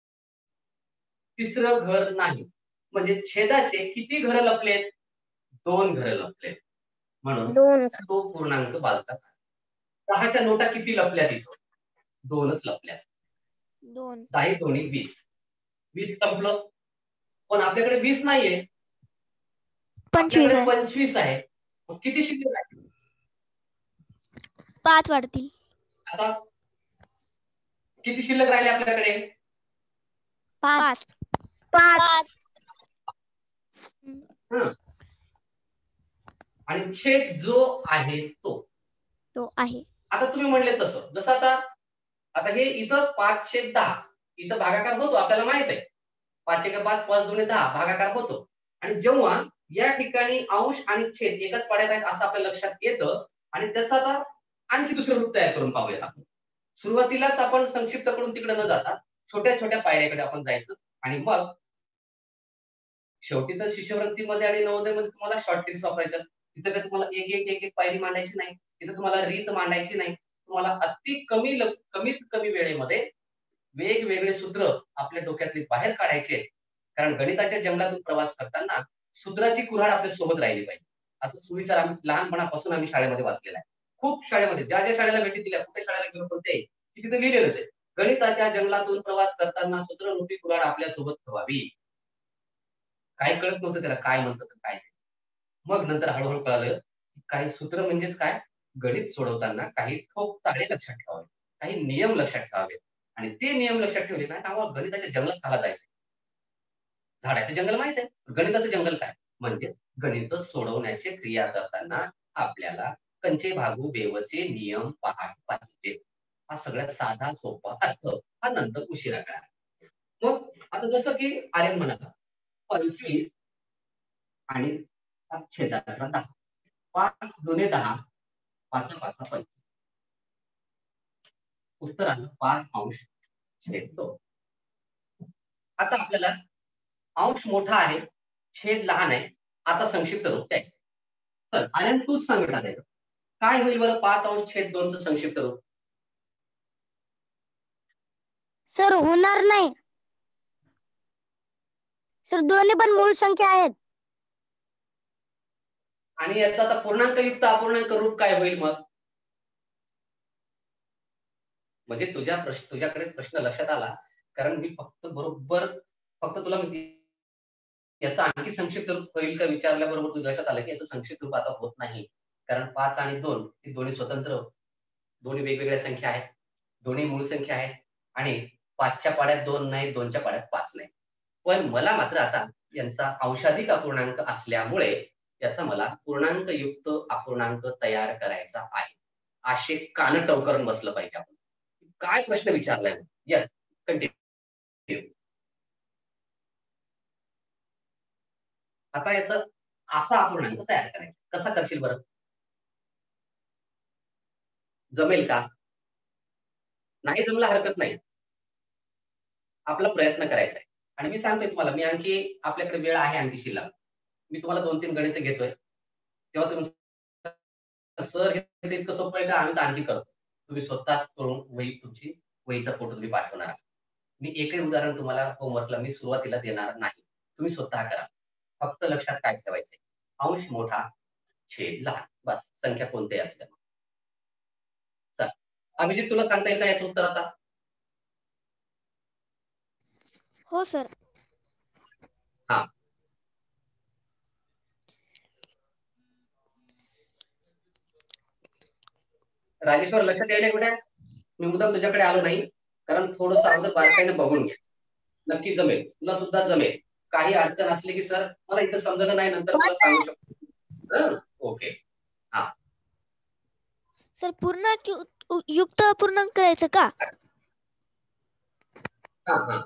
S1: तिसरं घर नाही, म्हणजे छेदाचे किती घर लपलेत? दोन घर लपलेत, म्हणून तो पूर्णांक बाजूला. दहाच्या नोटा किती लपल्यात? इथं दोनच लपल्यात.
S6: दोन.
S1: दहा दोन्ही वीस. वीस संपलं, पण आपल्याकडे वीस नाहीये,
S6: पंचवीस आहे.
S1: पंचवीस आहे. मग किती शिल्लक आहे?
S6: पाच वाढतील.
S1: आता किती शिल्लक राहिले आपल्याकडे?
S3: पाच.
S4: पाच.
S1: हं. आणि छेद जो आहे तो
S6: तो आहे.
S1: आता तुम्ही म्हणले तसं, जसं आता आता हे इथं पाच छेद दहा, इथं भागाकार होतो आपल्याला माहित आहे. पाच एक पाच, पाच दोन दहा, भागाकार होतो. आणि जेव्हा या ठिकाणी अंश आणि छेद एकाच पाड्यात आहेत असं आपल्या लक्षात येतं, आणि त्याचा आता आणखी दुसरं रूप तयार करून पाहूयात आपण. सुरुवातीलाच आपण संक्षिप्त कडून तिकडे न जाता छोट्या छोट्या पायऱ्याकडे आपण जायचं, आणि मग शेवटी तर शिष्यवृत्तीमध्ये आणि नवोदयमध्ये तुम्हाला शॉर्ट ट्रिक्स वापरायच्या. तिथं काय तुम्हाला एक एक एक एक पायरी मांडायची नाही, तिथं तुम्हाला रीत मांडायची नाही. तुम्हाला अति कमी कमीत कमी वेळेमध्ये वेगवेगळे सूत्र आपल्या डोक्यातले बाहेर काढायचे. कारण गणिताच्या जंगलातून प्रवास करताना सूत्राची कुऱ्हाड आपल्या सोबत राहिली पाहिजे, असं सुविचार आम्ही लहानपणापासून आम्ही शाळेमध्ये वाचलेला आहे. खूप शाळेमध्ये ज्या ज्या शाळेला भेटी दिल्या, कुठे शाळेला गेलो कोणते की तिथे लिहिलेलंच आहे, गणिताच्या जंगलातून प्रवास करताना सूत्ररूपी कुऱ्हाड आपल्या सोबत ठेवावी. काय कळत नव्हतं त्याला काय म्हणतात काय नाही. मग नंतर हळूहळू कळालं काही सूत्र म्हणजेच काय, गणित सोडवताना काही ठोक ताळे लक्षात ठेवावे, काही नियम लक्षात ठेवावे, आणि ते नियम लक्षात ठेवले काय, आम्हाला गणिताच्या जंगलात खाला जायचं. झाडाचं जंगल माहित आहे, गणिताचं जंगल काय, म्हणजे गणित सोडवण्याची क्रिया करताना आपल्याला कंचे भागू बेवचे नियम पाहायला पाहिजेत. हा सगळ्यात साधा सोपा अर्थ हा नंतर उशिरा कळाला. मग आता जसं की आर्यन म्हणाला पंचवीस आणि छेदाचा दहा, पाच दोन्ही दहा, पाच पाच पंचवीस. उत्तर आलं पाच अंश छेद दोन. आता आपल्याला अंश मोठा आहे छेद लहान आहे, आता संक्षिप्त रूप द्यायचं. तर आर्यन तूच सांग बेटा त्याचं काय होईल बरं पाच अंश छेद दोनचं संक्षिप्त रूप?
S3: सर होणार नाही सर, दोन्ही पण मूळ संख्या आहेत.
S1: आणि याचा आता पूर्णांकयुक्त अपूर्णांक रूप काय होईल मग? म्हणजे तुझ्या प्रश्न तुझ्याकडे प्रश्न लक्षात आला, कारण मी फक्त बरोबर फक्त तुला याचा आणखी संक्षिप्त रूप होईल का विचारल्याबरोबर तुझ्या लक्षात आलं की याचं संक्षिप्त रूप आता होत नाही, कारण पाच आणि दोन हे दोन्ही स्वतंत्र दोन्ही वेगवेगळ्या संख्या आहेत, दोन्ही मूळ संख्या आहेत आणि पाचच्या पाड्यात दोन नाही, दोनच्या पाड्यात पाच नाही. पण मला मात्र आता यांचा अंशाधिक अपूर्णांक असल्यामुळे याचा मला पूर्णांकयुक्त अपूर्णांक तयार करायचा आहे. असे कान टवकरून बसलं पाहिजे आपण. काय प्रश्न विचारलाय? Yes continue. आता याचा असा अपूर्णांक तयार करायचा कसा करशील बरं? जमेल का? नाही जमला हरकत नाही, आपला प्रयत्न करायचा आहे. आणि मी सांगतोय तुम्हाला, मी आणखी आपल्याकडे वेळ आहे आणखी शिल्लक. मी तुम्हाला दोन तीन गणित घेतोय तेव्हा तुम्ही सर हे इतकं सोपं आहे का आम्ही तर आणखी करतो, तुम्ही स्वतःच करून वही तुमची वहीचा फोटो तुम्ही पाठवणार आहात. मी एकही उदाहरण तुम्हाला होमवर्कला मी सुरुवातीला देणार नाही, तुम्ही स्वतः करा. फक्त लक्षात काय ठेवायचंय, अंश मोठा छेद लहान, बस संख्या कोणत्याही असू द्या. चल अभिजित तुला सांगता येईल का याचं उत्तर आता?
S6: हो सर.
S1: हा राजेश्वर लक्षात यायला कुठे? मी मुद्दाम तुझ्याकडे आलो नाही, कारण थोडंसं अगोदर बारकाईने बघून घ्या. नक्की जमेल, तुला सुद्धा जमेल. काही अडचण असली की सर मला इथं समजलं नाही नंतर मला सांगू शकतो. ओके हा
S6: सर पूर्णांक यु- युक्त अपूर्णांक करायचं का?
S1: हा हा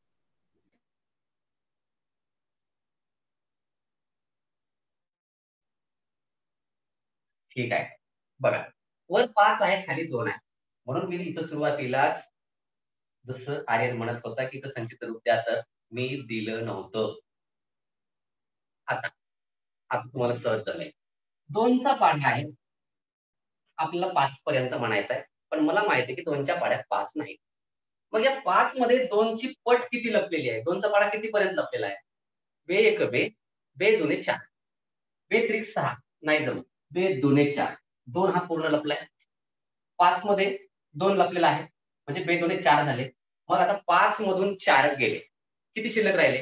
S1: ठीक आहे. बघा वर पाच आहे खाली दोन आहे, म्हणून मी इथं सुरुवातीलाच जसं आर्यन म्हणत होता की इथं संचित रूप द्या सर, मी दिलं नव्हतं. आता आता तुम्हाला सहज जमेल. दोनचा पाढा आहे आपल्याला पाच पर्यंत म्हणायचा आहे, पण मला माहिती आहे की दोनच्या पाड्यात पाच नाही. मग या पाच मध्ये दोनची पट किती लपलेली आहे? दोनचा पाढा किती पर्यंत लपलेला आहे? बे एक बे, बे दोन्ही चार, बे त्रिक सहा नाही जमत, बे दोन्ही चार, दोन हा पूर्ण लपलाय. पाच मध्ये दोन लपलेला आहे म्हणजे बे दोन्ही चार झाले. मग आता पाच मधून चार गेले, किती शिल्लक राहिले?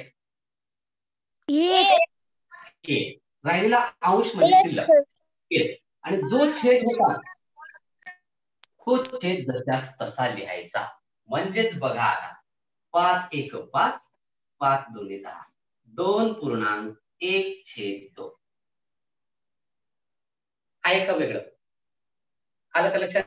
S3: एक.
S1: एक. राहिलेला अंश म्हणजे शिल्लक एक. आणि जो छेद होता तो छेद जशास तसा लिहायचा. म्हणजेच बघा आता पाच एक पाच, पाच दोन्ही दहा, दोन पूर्णांक एक छेद दोन. आहे का वेगळं? आलं का लक्षात?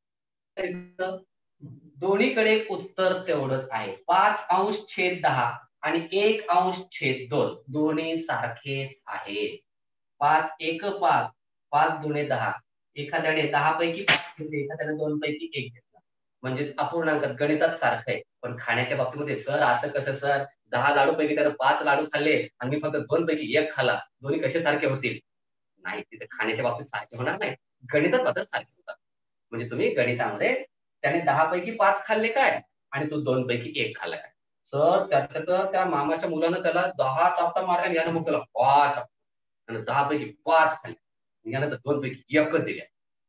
S1: दोन्हीकडे उत्तर तेवढंच आहे. पाच अंश छेद दहा आणि एक अंश छेद दोन दोन्ही सारखेच आहेत. पाच एक पाच, पाच दोन्ही दहा, एखाद्याने दहा पैकी पाच घेतले, एखाद्याने दोन पैकी एक घेतला. म्हणजेच अपूर्णांकात गणितात सारखं आहे, पण खाण्याच्या बाबतीमध्ये सर असं कसं सर, दहा लाडू पैकी त्यानं पाच लाडू खाल्ले आणि मी फक्त दोन पैकी एक खाल्ला, दोन्ही कसे सारखे होतील? नाही, तिथे खाण्याच्या बाबतीत सारखे होणार नाही, गणितात मात्र सारखे होतात. म्हणजे तुम्ही गणितामध्ये त्याने दहा पैकी पाच खाल्ले काय आणि तो दोन पैकी एक खाल्ला काय? सर त्यात तर त्या मामाच्या मुलानं त्याला दहा चापटा मारल्या, यानं मग त्याला पाच आणि दहा पैकी पाच खाल्ले, यानं तर दोन पैकी एकच दिल्या.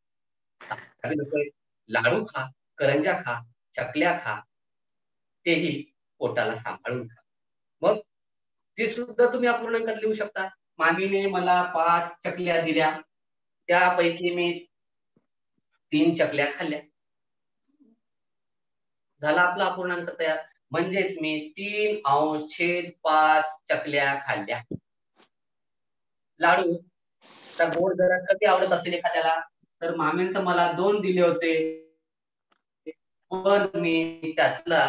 S1: लाडू खा, करंजा खा, चकल्या खा, तेही पोटाला सांभाळून खा. मग ते सुद्धा तुम्ही अपूर्णांकात लिहू शकता. मामीने मला पाच चकल्या दिल्या, त्यापैकी मी तीन चकल्या खाल्ल्या, झाला आपला अपूर्णांक तयार. म्हणजेच मी तीन अंश छेद पाच चकल्या खाल्ल्या. लाडू तर गोड जरा कधी आवडत असेल एखाद्याला, तर मामीने तर मला दोन दिले होते, पण मी त्यातला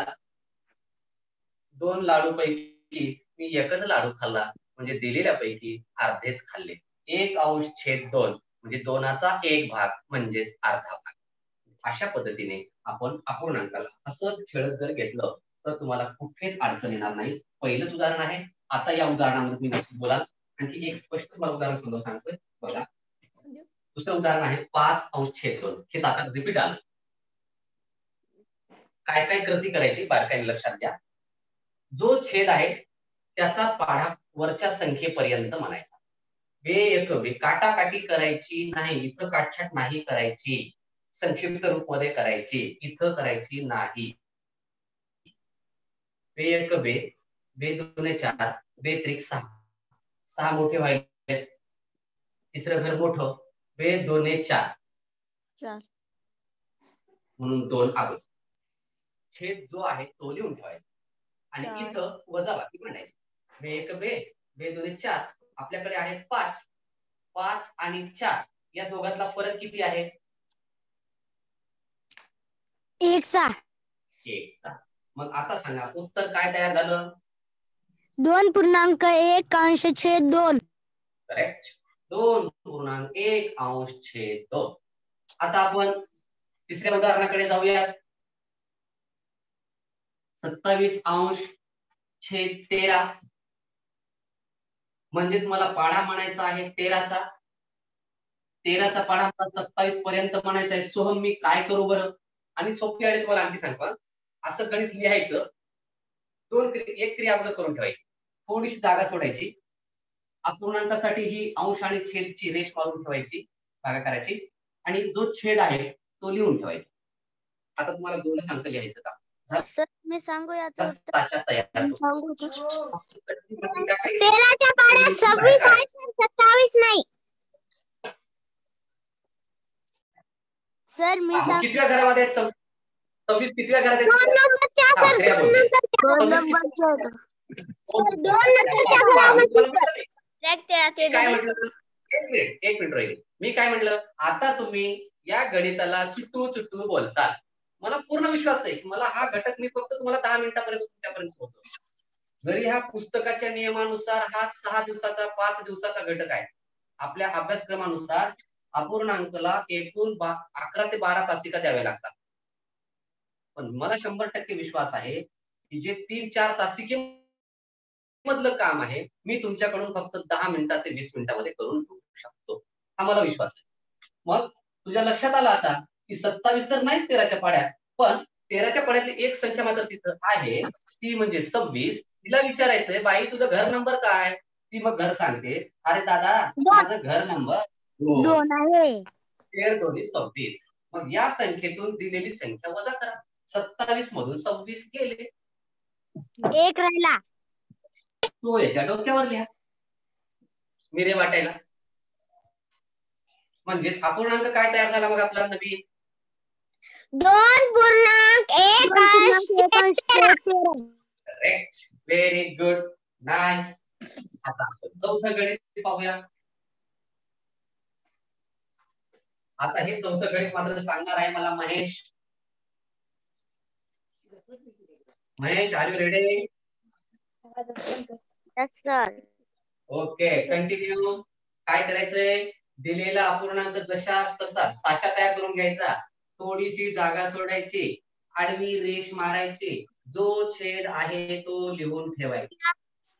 S1: दोन लाडू पैकी मी एकच लाडू खाल्ला, म्हणजे दिलेल्या पैकी अर्धेच खाल्ले. एक अंश छेद दोन म्हणजे दोनाचा एक भाग म्हणजेच अर्धा भाग. अशा पद्धतीने आपण अपूर्णांकाला असंच खेळत जर घेतलं तर तुम्हाला कुठेच अडचण येणार नाही. पहिलंच उदाहरण आहे. आता या उदाहरणामध्ये तुम्ही नक्की बोलाल. आणखी एक स्पष्ट तुम्हाला उदाहरण समजावून सांगतोय बघा. दुसरं उदाहरण आहे पाच अंश छेद दोन. हे आता रिपीट आलं. काय काय कृती करायची बारकाईने लक्षात घ्या. जो छेद आहे त्याचा पाढा वरच्या संख्येपर्यंत म्हणायचा. बे एक बे काटाकाटी करायची नाही, इथं काटछाट नाही करायची, संक्षिप्त रूप मध्ये करायची, इथं करायची नाही. बे एक बे, बे दोन चार, बे त्रिक सहा, सहा मोठे व्हायचे, तिसरं घर मोठं, बे दोन चार
S6: चार
S1: म्हणून दोन आवे. छेद जो आहे तो लिहून ठेवायचा आणि
S6: चार.
S1: इथं वजाबाकी म्हणायची. बे एक बे, बे दोन चार, आपल्याकडे आहे पाच. पाच आणि चार या दोघातला फरक किती आहे?
S3: एकचा.
S1: एकचा. मग आता सांगा उत्तर काय तयार झालं?
S3: दोन पूर्णांक एक अंश छेद दोन.
S1: करेक्ट. दोन पूर्णांक एक अंश छेद दोन. आता आपण तिसऱ्या उदाहरणाकडे जाऊया. सत्तावीस अंश छेद तेरा म्हणजेच मला पाढा म्हणायचा आहे तेराचा. तेराचा पाढा मला सत्तावीस पर्यंत म्हणायचा आहे. सोहम मी काय करू बरं? आणि सोपी आहे तुम्हाला आणखी सांगतो. असं गणित लिहायचं. दोन एक क्रिया अगोदर करून ठेवायची, थोडीशी जागा सोडायची. अपूर्णांकासाठी ही अंश आणि छेदची रेष मारून ठेवायची, भागाकाराची, आणि जो छेद आहे तो लिहून ठेवायचा. आता तुम्हाला दोन सांगता लिहायचं का?
S6: सर मी सांगू याचं उत्तर?
S1: ताच्या तयार
S3: सांगू.
S2: तेराच्या पाड्यात सव्वीस आहे सत्तावीस नाही.
S6: सर मी सांग
S1: कितव्या घरामध्ये आहेत? सव्वीस सव्वीस कितव्या घरात
S2: दोन
S1: आहेत?
S2: नंबरच्या
S1: हा,
S2: सर
S1: श्रेया
S2: दोन
S1: बोलते.
S2: नंबरच्या
S3: दोन
S1: सव्वीस
S3: नंबरचे होतं.
S2: सर, दोन नंबरच्या घरामध्ये सर.
S1: मी काय म्हटलं? एक मिनिट एक मिनिट राहील. मी काय म्हटलं? आता तुम्ही या गणिताला चुटू चुटू बोलसाल. मला पूर्ण विश्वास आहे की मला हा घटक मी फक्त तुम्हाला दहा मिनिटापर्यंत तुमच्यापर्यंत पोहोचवतो. जरी हा पुस्तकाच्या नियमानुसार हा सहा दिवसाचा पाच दिवसाचा घटक आहे, आपल्या अभ्यासक्रमानुसार अपूर्णांकाला एकूण अकरा ते बारा तासिका द्यावे लागतात. पण मला शंभर टक्के विश्वास आहे की जे तीन चार तासिके मधलं काम आहे मी तुमच्याकडून फक्त दहा मिनिटात ते वीस मिनिटामध्ये करून घेऊ शकतो. हा मला विश्वास आहे. मग तुझ्या लक्षात आलं आता की सत्तावीस तर नाही तेराच्या पाड्यात, पण तेराच्या पाड्यातली एक संख्या मात्र तिथं आहे, ती म्हणजे सव्वीस. तिला विचारायचंय बाई तुझं घर नंबर काय? ती मग घर सांगते. अरे दादा माझं घर नंबर
S3: दोन आहे.
S1: तेर दोन्ही सव्वीस. मग या संख्येतून दिलेली संख्या वजा करा. सत्तावीस मधून सव्वीस गेले,
S3: एक राहिला.
S1: तो याच्या डोक्यावर लिहा मिरे वाटायला. म्हणजेच अपूर्णांक काय तयार झाला मग आपला नवीन?
S2: दोन पूर्णांक एक अंश छेद तेरा.
S1: करेक्ट. Very good. नाईस. आता आपण चौथं गणित पाहूया. आता हे चौथं गणित मात्र सांगणार आहे मला Mahesh. Mahesh are you ready?
S6: Yes sir.
S1: Okay continue. काय करायचंय? दिलेला अपूर्णांक जशाच तसा साचा तयार करून घ्यायचा. थोडीशी जागा सोडायची, आडवी रेष मारायची, जो छेद आहे तो लिहून ठेवायचा.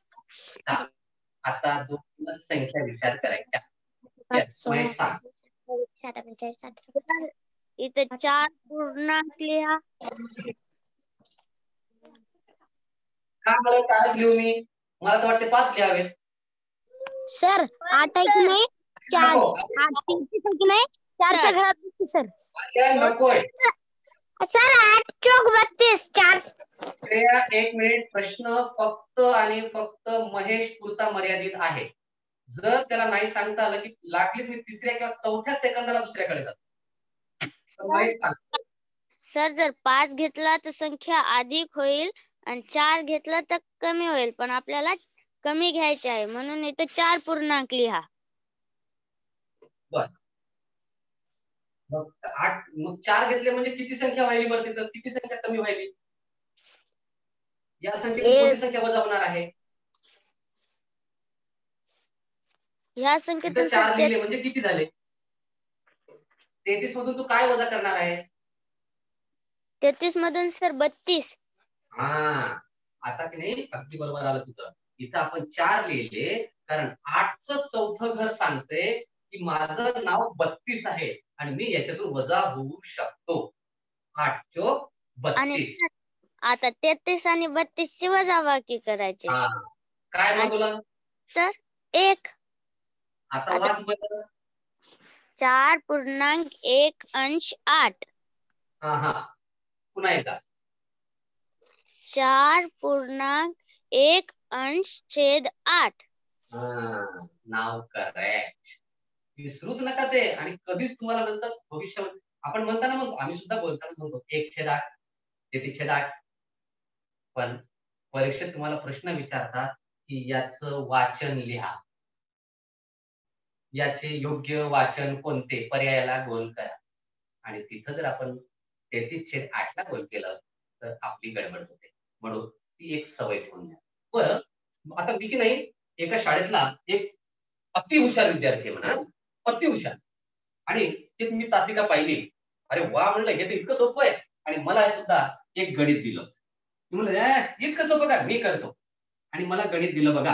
S1: आता दोन संख्या विचार करायच्या. Yes, महेश सांग.
S6: इथं चार पूर्णांक लिहा.
S1: का बरं काय लिहू मी? मला तर वाटते पाच लिहावे.
S3: सर आठ आहे की नाही? चार. आठ तीनशे आहे की नाही? चारच्या घरात बसते सर.
S1: काय नकोय.
S2: सर आठ चौक बत्तीस चार.
S1: श्रेया, एक मिनिट. प्रश्न फक्त आणि फक्त महेश पुरता मर्यादित आहे. जर त्याला नाही सांगता आलं की लागलीच मी तिसऱ्या किंवा चौथ्या सेकंदाला दुसऱ्याकडे जातो. तर महेश सांग.
S6: सर जर पाच घेतला तर संख्या अधिक होईल आणि चार घेतला तर कमी होईल, पण आपल्याला कमी घ्यायचे आहे म्हणून इथं चार पूर्णांक लिहा.
S1: बर मग आठ मग चार घेतले म्हणजे किती संख्या व्हायली बरं तिथं किती संख्या कमी व्हायली या संख्येतून कोणती संख्या वजा होणार आहे
S3: ह्या
S1: इथं
S3: संख्येतून
S1: चार
S3: सर
S1: लिहिले म्हणजे किती झाले तेहतीस मधून तू काय वजा करणार आहे
S3: तेहतीस मधून सर बत्तीस.
S1: हा आता की नाही अगदी बरोबर आलं तुझं इथं आपण चार लिहिले कारण आठचं चौथं घर सांगते की माझं नाव बत्तीस आहे आणि मी याच्यातून वजा होऊ शकतो आठ चोक
S3: आणि
S1: बत्तीस
S3: सर, आता तेहतीस आणि बत्तीस ची वजाबाकी करायची
S1: हा काय
S3: आणि-
S1: बाजूला
S3: सर एक
S1: आता
S3: आता-
S1: वाच बरं
S3: चार पूर्णांक एक अंश आठ.
S1: हा हा पुन्हा एकदा
S3: चार पूर्णांक एक अंश छेद आठ.
S1: हा नाव करेक्ट विसरूच नका ते आणि कधीच तुम्हाला नंतर भविष्यामध्ये आपण म्हणताना म्हणतो आम्ही सुद्धा बोलताना म्हणतो एक छेद आठ तेहतीस छेद आठ पण परीक्षेत तुम्हाला प्रश्न विचारतात की याचं वाचन लिहा याचे योग्य वाचन कोणते पर्यायाला गोल करा आणि तिथं जर आपण तेहतीस छेद आठ ला गोल केलं तर आपली गडबड होते म्हणून ती एक सवय ठेवून द्या बरं आता मी की नाही एका शाळेतला एक अति हुशार विद्यार्थी आहे म्हणा अति हुशार आणि ते मी तासिका पाहिली अरे वा म्हणलं हे तर इतकं सोपं आहे आणि मला सुद्धा एक गणित दिलं मी म्हणलं "ए, इतकं सोपं का मी करतो आणि मला गणित दिलं बघा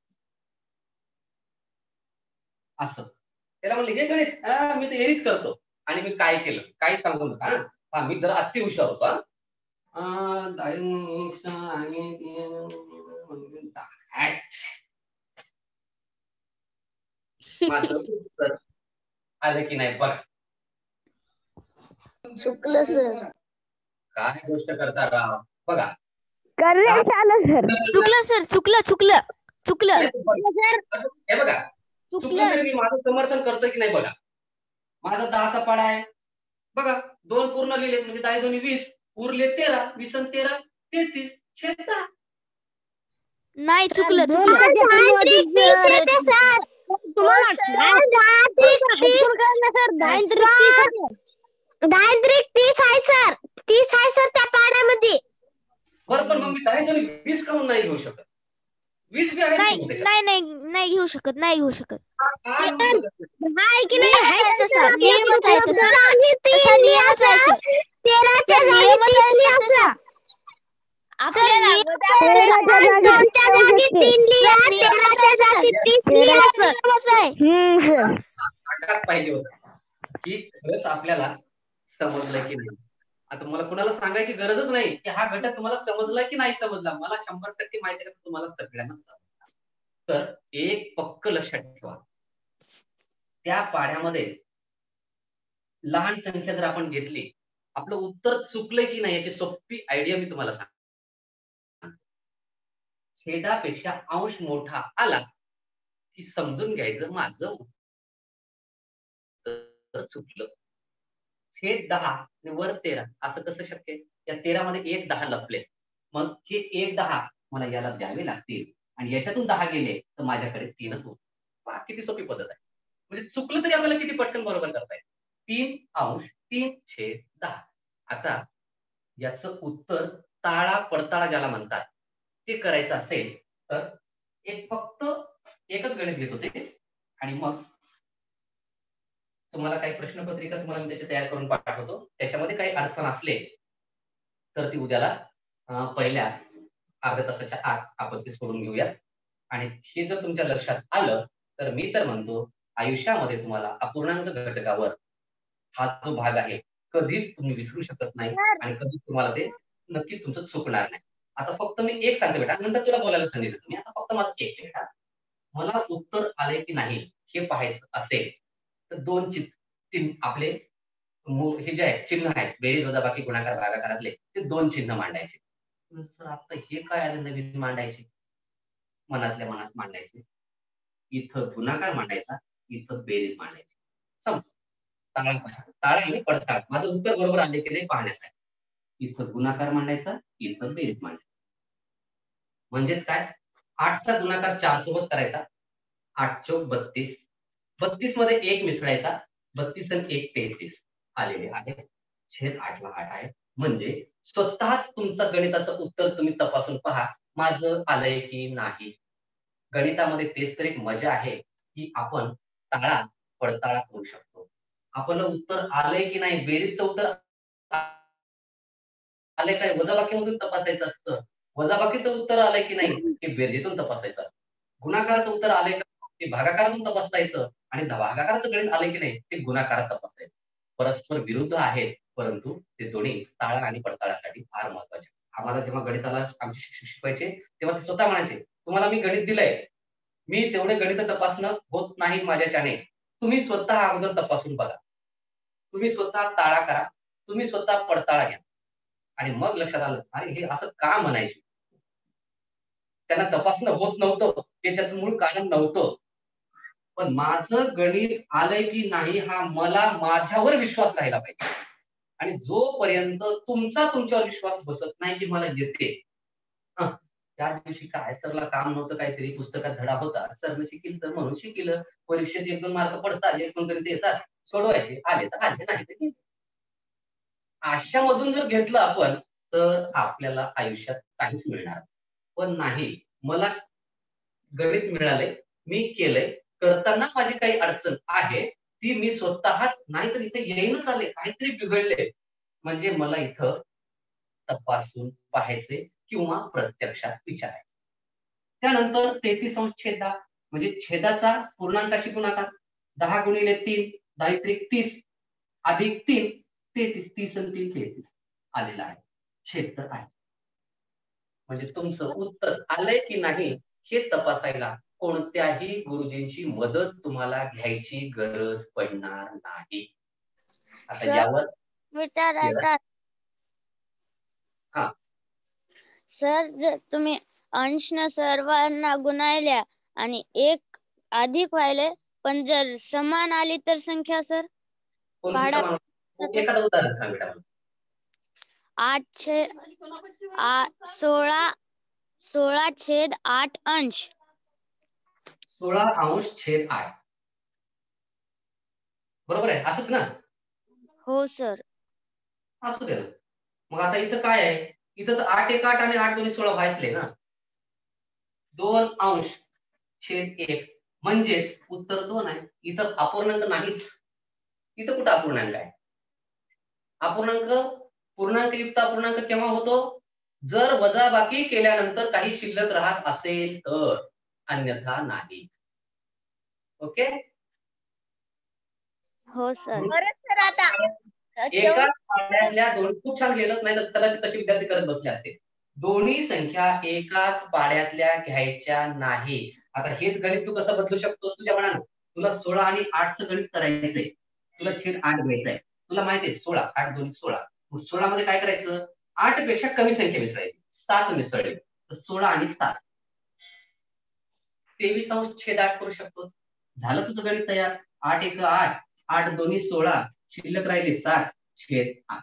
S1: असं त्याला म्हणलं हे गणित "हा, मी तर हेच करतो आणि मी काय केलं काय सांगू नका हा. हा मी जरा अति हुशार होतो हा. अं, दाईंस आणि माझं उत्तर आलं की नाही बघा
S3: चुकलं सर.
S1: काय गोष्ट करता राव बघा
S6: करेक्ट आलं सर चुकलं सर चुकलं चुकलं चुकलं
S1: हे बघा चुकलं
S6: चुकलं
S1: तरी मी माझं समर्थन करतोय की नाही बघा माझा दहाचा पाडा आहे बघा दोन पूर्ण लिहिले म्हणजे दहा दोन्ही वीस उरले तेरा वीस आणि तेरा तेहतीस छेद दहा
S6: नाही चुकलं
S3: दोन
S6: चुकलं
S3: हजार तीस येते सर. तुम्हाला काय दहा त्रिक तीस सर दहा त्रिक तीस आहे सर तीस आहे सर त्या पाड्यामध्ये.
S1: बरं पण मग मी दहा दोन्ही वीस काहून नाही घेऊ शकत वीस बी आहे
S6: नाही
S1: की मग त्याच्यात?
S6: नाही नाही नाही घेऊ शकत नाही घेऊ शकत
S1: काय घेऊ शकत नाही?
S3: आहे की
S6: नियम
S3: नाही
S6: आहे तसा, नियमच आहे तसा.
S3: जागी तीन
S6: तसा
S3: लिहा
S6: नियमच आहे
S3: सर.
S6: सर.
S3: तेराच्या
S6: सर,
S3: जागी
S6: नियमच
S3: तीस
S6: आहे
S3: लिहा
S6: तसा.
S3: सर.
S6: आपल्याला
S3: तेराच्या जागी तीन लिहा
S6: सर, नियमच
S3: तेराच्या
S6: आहे
S3: जागी
S6: तसा.
S3: तीस लिहा सर.
S6: नियमच आहे.
S1: आकार पाहिजे होता की खरंच आपल्याला समजलं की नाही आता मला कुणाला सांगायची गरजच नाही की हा घटक तुम्हाला समजला की नाही समजला मला शंभर टक्के माहिती आहे तुम्हाला सगळ्यांना समजला तर एक पक्क लक्षात ठेवा त्या पाढ्यामध्ये लहान संख्या जर आपण घेतली आपलं उत्तर चुकलंय की नाही याची सोपी आयडिया मी तुम्हाला सांग छेदापेक्षा अंश मोठा आला की समजून घ्यायचं माझं उत्तर चुकलं छेद दहा आणि वर तेरा असं कसं शक्य आहे या तेरा मध्ये एक दहा लपले मग हे एक दहा मला याला द्यावे लागतील आणि याच्यातून दहा गेले तर माझ्याकडे तीनच होत पहा किती सोपी पद्धत आहे म्हणजे चुकलं तरी आपल्याला किती पटकन बरोबर करता येईल तीन अंश तीन छेद दहा आता याचं उत्तर ताळा पडताळा ज्याला म्हणतात ते करायचं असेल तर एक फक्त एकच गणित घेत होते आणि मग तुम्हाला काही प्रश्नपत्रिका तुम्हाला मी त्याची तयार करून पाठवतो त्याच्यामध्ये काही अडचण असले तर ती उद्याला पहिल्या अर्ध्या तासाच्या आत आपण ते सोडून घेऊया आणि हे जर तुमच्या लक्षात आलं तर मी तर म्हणतो आयुष्यामध्ये तुम्हाला अपूर्णांक घटकावर हा जो भाग आहे कधीच तुम्ही विसरू शकत नाही आणि कधीच तुम्हाला ते नक्कीच तुमचं चुकणार नाही आता फक्त मी एक सांगते बेटा नंतर तुला बोलायला सांगितलं तुम्ही आता फक्त माझं एक बेटा मला उत्तर आले की नाही हे पाहायचं असेल तर दोन चिन्ह आपले हे जे आहेत चिन्ह आहेत बेरीज वजाबाकी गुणाकार भागाकारातले ते दोन चिन्ह मांडायचे सर आता हे काय आलं नवीन मांडायचे मनातल्या मनात मांडायचे इथं गुणाकार मांडायचा इथं बेरीज मांडायची समजा ताळा ताळा आणि पडताळ माझं उत्तर बरोबर आले की नाही पाहण्यासाठी इथं गुणाकार मांडायचा इथं बेरीज मांडायची म्हणजेच काय आठचा गुणाकार चार सोबत करायचा आठ चौक बत्तीस बत्तीस मध्ये एक मिसळायचा, बत्तीस आणि एक तेहतीस आलेले आहे. छेद आठला आठ आहे. म्हणजे स्वतःच तुमचं गणिताचं उत्तर तुम्ही तपासून पहा, माझं आलंय की नाही. गणितामध्ये तेच तर एक मजा आहे की आपण ताळा पडताळा करू शकतो. आपलं उत्तर आलंय की नाही, बेरीजचं उत्तर आलंय काय वजाबाकीमधून तपासायचं असतं. वजाबाकीचं उत्तर आलंय की नाही हे बेरजेतून तपासायचं असतं. गुणाकाराचं उत्तर आलंय का ते भागाकारातून तपासता येतं आणि भागाकाराचं गणित आलंय की नाही ते गुणाकारात तपासता येतं. परस्पर विरुद्ध आहेत, परंतु ते दोन्ही ताळा आणि पडताळासाठी फार महत्वाचे. आम्हाला जेव्हा गणिताला आमचे शिक्षक शिकवायचे तेव्हा ते स्वतः म्हणायचे, तुम्हाला मी गणित दिलंय, मी तेवढे गणित तपासणं होत नाही माझ्याच्याने, तुम्ही स्वतः अगोदर तपासून बघा, तुम्ही स्वतः ताळा करा, तुम्ही स्वतः पडताळा घ्या. आणि मग लक्षात आलं अरे हे असं का म्हणायचे. त्यांना तपासणं होत नव्हतं, हे त्याचं मूळ कारण नव्हतं. पण माझं गणित आलंय की नाही हा मला माझ्यावर विश्वास राहिला पाहिजे. आणि जोपर्यंत तुमचा तुमच्यावर विश्वास बसत नाही की मला येते, त्या दिवशी काय सरला काम नव्हतं, काहीतरी पुस्तकात धडा होता, सरनं शिकिलं म्हणून शिकिलं, परीक्षेत एक दोन मार्क पडतात, एक दोन गणित येतात, सोडवायचे, आले तर आले, नाही तर गेले. अशामधून जर घेतलं आपण तर आपल्याला आयुष्यात काहीच मिळणार पण नाही. मला गणित मिळाले, मी केलंय, करताना माझी काही अडचण आहे ती मी स्वतःच, नाही तर इथे येईनच आले, काहीतरी बिघडले, म्हणजे मला इथं तपासून पाहायचे किंवा प्रत्यक्षात विचारायचं. त्यानंतर तेहतीस अंश छेद दहा म्हणजे छेदाचा पूर्णांकाशी गुणाकार. दहा गुणिले तीन दहा त्रिक तीस अधिक तीन तेहतीस, तीस आणि तीन तेहतीस आलेला आहे. छेद तर आहे. म्हणजे तुमचं उत्तर आलंय की नाही हे तपासायला कोणत्याही गुरुजींची मदत तुम्हाला घ्यायची गरज पडणार नाही. आता
S3: सर,
S1: यावर
S3: विचारायचा
S1: हा
S3: सर, जर तुम्ही अंशनं सर्वांना गुणायल्या आणि एक अधिक व्हायले पण जर समान आली तर संख्या सर
S1: कोणती
S3: पाडा
S1: समान? एखादं उदाहरण सांग बेटा.
S3: आठ छे आ सोळा सोळा छेद आठ अंश.
S1: सोळा अंश छेद आठ बरोबर आहे, असंच ना?
S3: हो सर.
S1: असू दे ना. मग आता इथं काय आहे, इथं तर आठ एक आठ आणि आठ दोन्ही सोळा व्हायचले ना. दोन अंश छेद एक म्हणजेच उत्तर दोन आहे. इथं अपूर्णांक नाहीच. इथं कुठं अपूर्णांक आहे? अपूर्णांक पूर्णांक युक्त अपूर्णांक केव्हा होतो? जर वजाबाकी केल्यानंतर काही शिल्लक राहत असेल तर, अन्यथा नाही. ओके.
S3: हो सर.
S4: बरं सर, आता
S1: एका पाड्यातल्या दोन खूप छान गेलंच नाही तर कदाचित तसे विद्यार्थी करत बसले असते. दोन्ही संख्या एकाच पाड्यातल्या घ्यायच्या नाही. आता हेच गणित तू कसं बदलू शकतोस तुझ्या मनानं? तुला सोळा आणि आठचं गणित करायचंय, तुला छेद आठ घ्यायचंय, तुला माहितीये सोळा आठ दोन्ही सोळा. मग सोळा मध्ये काय करायचं? आठ पेक्षा कमी संख्या मिसळायची, सात मिसळले तर सोळा आणि सात तेवीस अंश छेद आठ करू शकतोस. झालं तुझं गणित तयार. आठ एक आठ, आठ दोन्ही सोळा, शिल्लक राहिली सात छेद आठ.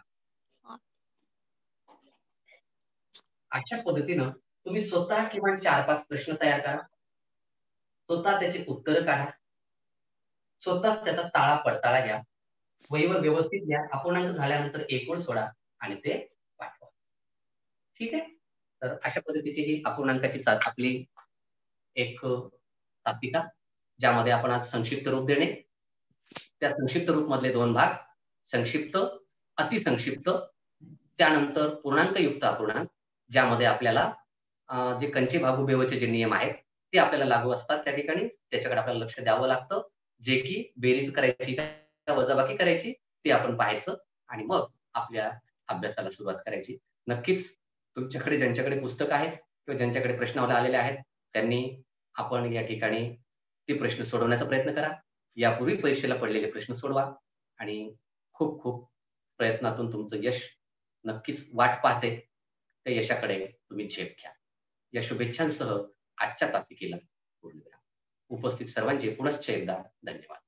S1: अशा पद्धतीनं तुम्ही स्वतः किमान चार पाच प्रश्न तयार करा, स्वतः त्याची उत्तरं काढा, स्वतःच त्याचा ताळा पडताळा घ्या, वहीवर व्यवस्थित घ्या, अपूर्णांक झाल्यानंतर एकूण सोडा आणि ते पाठवा. ठीक आहे. तर अशा पद्धतीची ही अपूर्णांकाची चाच आपली एक तासिका, ज्यामध्ये आपण आज संक्षिप्त रूप देणे, त्या संक्षिप्त रूप मधले दोन भाग, संक्षिप्त अतिसंक्षिप्त, त्यानंतर पूर्णांक युक्त अपूर्णांक, ज्यामध्ये आपल्याला जे कंची भागू बेवचे जे नियम आहेत ते आपल्याला लागू असतात त्या ठिकाणी, त्याच्याकडे आपल्याला लक्ष द्यावं लागतं. जे की बेरीज करायची का वजाबाकी करायची ते आपण पाहायचं आणि मग आपल्या अभ्यासाला सुरुवात करायची. नक्कीच तुमच्याकडे ज्यांच्याकडे पुस्तक आहेत किंवा ज्यांच्याकडे प्रश्नावल्या आलेल्या आहेत त्यांनी आपण या ठिकाणी ते प्रश्न सोडवण्याचा प्रयत्न करा. यापूर्वी परीक्षेला पडलेले प्रश्न सोडवा आणि खूप खूप प्रयत्नातून तुमचं यश नक्कीच वाट पाहते. त्या यशाकडे तुम्ही झेप घ्या. या शुभेच्छांसह आजच्या तासिकेला पूर्ण करा. उपस्थित सर्वांचे पुनश्च एकदा धन्यवाद.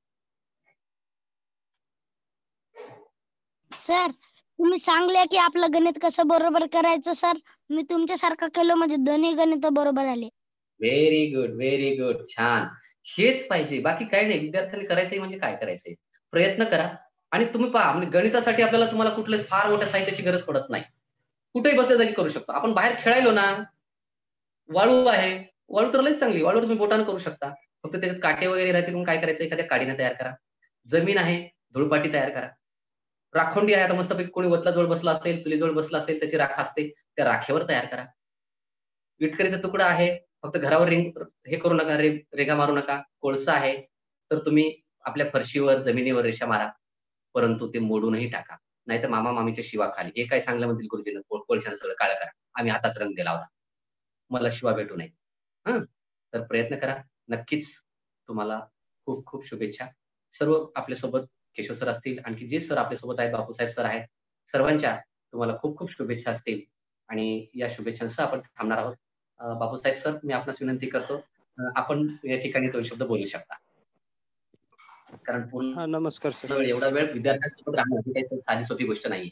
S3: सर, तुम्ही सांगले की आपलं गणित कसं बरोबर करायचं सर. मी तुमच्यासारखं केलं म्हणजे दोन्ही गणित बरोबर आले.
S1: व्हेरी गुड, व्हेरी गुड, छान. हेच पाहिजे, बाकी काय नाही. विद्यार्थ्यांनी करायचंय म्हणजे काय करायचंय, प्रयत्न करा. आणि तुम्ही पहा, म्हणजे गणितासाठी आपल्याला तुम्हाला कुठलं फार मोठ्या साहित्याची गरज पडत नाही. कुठेही बसल्या जागी करू शकतो. आपण बाहेर खेळायलो ना, वाळू आहे, वाळू तर लईच चांगली, वाळूवर तुम्ही बोटानं करू शकता. फक्त त्याच्यात काटे वगैरे राहतील, मग काय करायचं, एखाद्या काडीने तयार करा. जमीन आहे, धुळपाटी तयार करा. राखोंडी आहे, आता मस्तपैकी कोणी वतलाजवळ बसला असेल, चुलीजवळ बसला असेल, त्याची राख असते, त्या राखेवर तयार करा. विटकरीचा तुकडा आहे, फक्त घरावर रिंग हे करू नका, रे रेगा मारू नका. कोळसा आहे, तर तुम्ही आपल्या फरशीवर, जमिनीवर रेषा मारा, परंतु ते मोडूनही टाका. नाहीतर मामा मामीच्या शिवा खाली. हे काय सांगलं म्हणतील गुरुजीनं, कोळ कोळशानं सगळं काळं करा. आम्ही हाताच रंग दिला होता. मला शिवा भेटू नये. हं, तर प्रयत्न करा. नक्कीच तुम्हाला खूप खूप शुभेच्छा. सर्व आपल्यासोबत केशव सर असतील, आणखी जे सर आपल्यासोबत आहेत, बापूसाहेब सर आहेत, सर्वांच्या तुम्हाला खूप खूप शुभेच्छा असतील. आणि या शुभेच्छांसह आपण थांबणार आहोत. अं, बापूसाहेब सर, मी आपणास विनंती करतो, अं, आपण या ठिकाणी दोन शब्द बोलू शकता. कारण
S7: हा
S1: पूर्ण
S7: नमस्कार सर.
S1: वेळ एवढा वेळ विद्यार्थ्यांसोबत राहणं ही काही साधी सोपी गोष्ट नाहीये.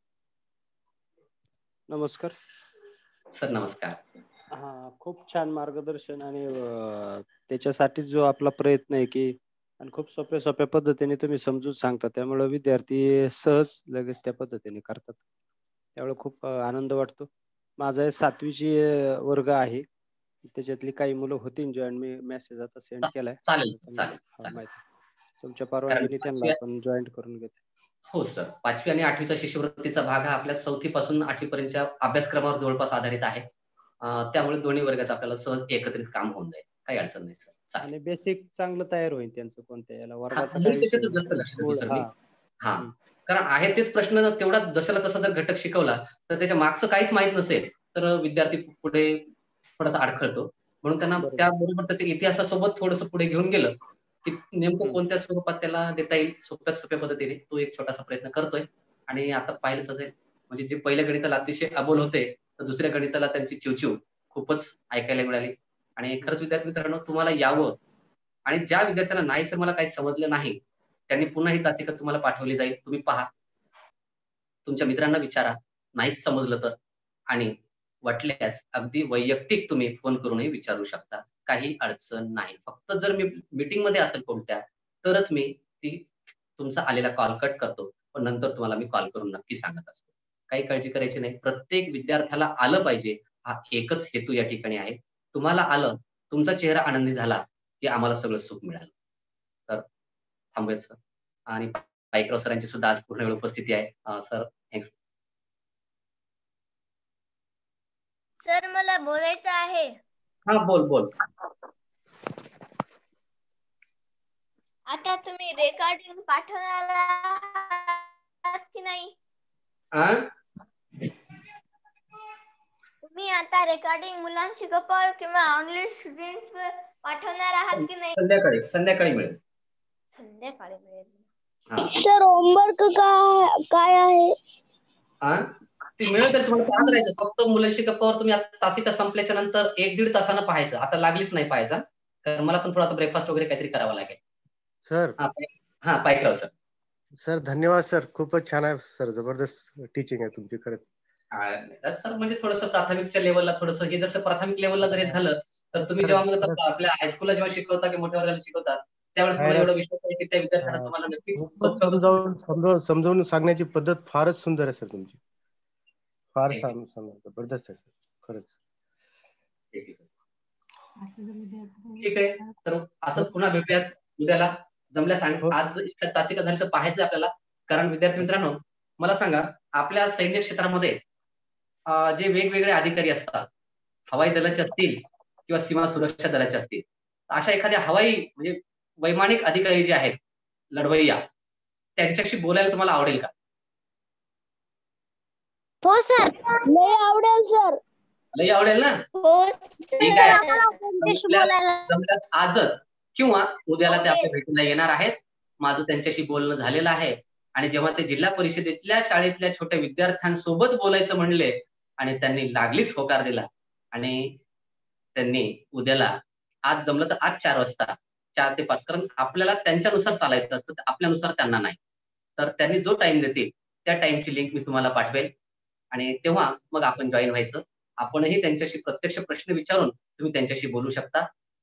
S7: नमस्कार
S1: सर. नमस्कार.
S7: हा, खूप छान मार्गदर्शन आणि अं, त्याच्यासाठी जो आपला प्रयत्न आहे की आणि खूप सोप्या सोप्या पद्धतीने तुम्ही समजून सांगता, त्यामुळे विद्यार्थी सहज लगेच त्या पद्धतीने करतात. त्यामुळे खूप अं, आनंद वाटतो. माझा हे सातवीची अं, वर्ग आहे, त्याच्यातली काही मुलं होती जॉईन, मी मेसेज आता सेंड केलाय.
S1: चालेल
S7: तर
S1: चालेल
S7: हा,
S1: चालेल.
S7: माहिती तुमच्या
S1: कारण
S7: परवानगीने त्यांना
S1: पाचव्या
S7: आपण जॉईन करून घेतो.
S1: हो सर, पाचवी आणि आठवीचा शिष्यवृत्तीचा भाग हा आपल्या चौथी पासून आठवी पर्यंतच्या अभ्यासक्रमावर जवळपास आधारित आहे. अं, त्यामुळे दोन्ही वर्गाचं आपल्याला सहज एकत्रित काम होऊन जाईल. काही अडचण नाही सर. चालेल.
S7: आणि बेसिक चांगलं तयार होईल त्यांचं कोणत्या याला,
S1: हा,
S7: वर्गाचा
S1: मूळ
S7: काय विषय
S1: त्याच्यातच जास्त
S7: नाही.
S1: लक्ष देतो
S7: मूळ
S1: सर मी.
S7: हा
S1: हा,
S7: हम्म.
S1: कारण आहे तेच प्रश्न तेवढा जशाला तसा जर घटक शिकवला तर त्याच्या मागचं काहीच माहित नसेल तर विद्यार्थी पुढे थोडासा अडखळतो. म्हणून त्यांना
S7: बरोबर.
S1: त्याबरोबर त्याच्या इतिहासासोबत थोडंसं पुढे घेऊन गेलं की नेमकं
S7: हम्म.
S1: कोणत्या स्वरूपात त्याला देता येईल सोप्यात सोप्या पद्धतीने, तो एक छोटासा प्रयत्न करतोय. आणि आता पाहिलंच असेल, म्हणजे जे पहिल्या गणिताला अतिशय अबोल होते, तर दुसऱ्या गणिताला त्यांची चिवचिव खूपच ऐकायला मिळाली. आणि खरंच विद्यार्थी मित्रांनो, तुम्हाला यावं. आणि ज्या विद्यार्थ्यांना नाही सर मला काही समजलं नाही, त्यांनी पुन्हा ही तासिका तुम्हाला पाठवली जाईल. तुम्ही पहा, तुमच्या मित्रांना विचारा, नाहीच समजलं तर. आणि वाटल्यास अगदी वैयक्तिक तुम्ही फोन करूनही विचारू शकता. काही अडचण नाही. फक्त जर मी मीटिंग मध्ये असेल कोणत्या, तरच मी ती तुमचा आलेला कॉल कट करतो. पण नंतर तुम्हाला मी कॉल करून नक्की सांगत असतो. काही काळजी करायची नाही. प्रत्येक विद्यार्थ्याला आलं पाहिजे, हा एकच हेतू या ठिकाणी आहे. तुम्हाला आलं, तुमचा चेहरा आनंदी झाला, की आम्हाला सगळं सुख मिळालं. तर थांबूयात सर. आणि पाईकराव सरांची सुद्धा आज पूर्ण वेळ उपस्थिती आहे. अं, सर थँक्स.
S2: सर मला बोलायचं आहे.
S1: हा, बोल बोल.
S2: आता तुम्ही रेकॉर्डिंग पाठवणार आहात की नाही?
S1: हा,
S2: तुम्ही आता रेकॉर्डिंग मुलांशी गप्पावर किंवा ऑनलाईन स्टुडंट पाठवणार आहात की नाही?
S1: संध्याकाळी संध्याकाळी मिळेल.
S2: संध्याकाळी मिळेल.
S1: हा,
S3: सर होमवर्क काय काय आहे?
S1: हा, ती मिळेल तर तुम्हाला पाहत राहायचं. फक्त मुलांशी गप्पावर तुम्ही आता तासिका संपल्याच्या नंतर एक दीड तासानं पाहायचं. आता लागलीच नाही पाहायचा, कारण मला पण थोडा ब्रेकफास्ट वगैरे काहीतरी करावा लागेल.
S5: सर.
S1: हा, पाय- हा पाईकराव सर.
S5: सर धन्यवाद सर, खूपच छान आहे सर, जबरदस्त टीचिंग आहे तुमची खरंच.
S1: हा, सर म्हणजे थोडंसं प्राथमिकच्या लेवलला थोडंसं हे जसं प्राथमिक लेवलला जरी झालं, तर तुम्ही
S5: खरंच,
S1: जेव्हा मग
S5: खरंच.
S1: आता आपल्या हायस्कूलला जेव्हा शिकवता किंवा मोठ्या वर्गाला शिकवता, त्यावेळेस मला
S5: नाही ना,
S1: एवढा विश्वास आहे की त्या विद्यार्थ्यांना
S5: हा,
S1: तुम्हाला नक्कीच
S5: खूपच
S1: सोप्या
S5: समजावून समजावून समजावून सांगण्याची पद्धत फारच सुंदर आहे सर तुमची. फार
S1: पद्धतीने-
S5: सांग सांग जबरदस्त आहे सर खरंच.
S1: ठीक आहे, सर. ठीक आहे, तर असंच पुन्हा भेटूयात उद्याला. जमल्या सांग,
S5: हो.
S1: आज इतक्या तासिका झाली तर पाहायचं आपल्याला. कारण विद्यार्थी मित्रांनो, मला सांगा, आपल्या सैन्य क्षेत्रामध्ये अं, जे वेगवेगळे अधिकारी असतात, हवाई दलाचे असतील किंवा सीमा सुरक्षा दलाचे असतील, अशा एखाद्या हवाई म्हणजे वैमानिक अधिकारी जे आहेत, लढवय्या, त्यांच्याशी बोलायला तुम्हाला आवडेल का?
S3: हो सर, लय आवडेल सर.
S1: लई आवडेल ना?
S2: हो
S1: ठीक आहे.
S3: त्यांच्याशी
S1: जमल्यास
S3: बोलायला.
S1: जमल्यास आजच किंवा उद्याला ते आपल्या भेटीला येणार आहेत. माझं त्यांच्याशी बोलणं झालेलं आहे. आणि जेव्हा ते जिल्हा परिषदेतल्या शाळेतल्या छोट्या विद्यार्थ्यांसोबत बोलायचं म्हणले आणि त्यांनी लागलीच होकार दिला आणि त्यांनी उद्याला, आज जमलं तर आज चार वाजता, चार ते पाच, कारण आपल्याला त्यांच्यानुसार चालायचं असतं, तर आपल्यानुसार त्यांना नाही. तर त्यांनी जो टाइम देतील त्या टाइमची लिंक मी तुम्हाला पाठवेल आणि तेव्हा मग आपण जॉईन व्हायचं. आपणही त्यांच्याशी प्रत्यक्ष प्रश्न विचारून तुम्ही त्यांच्याशी बोलू शकता.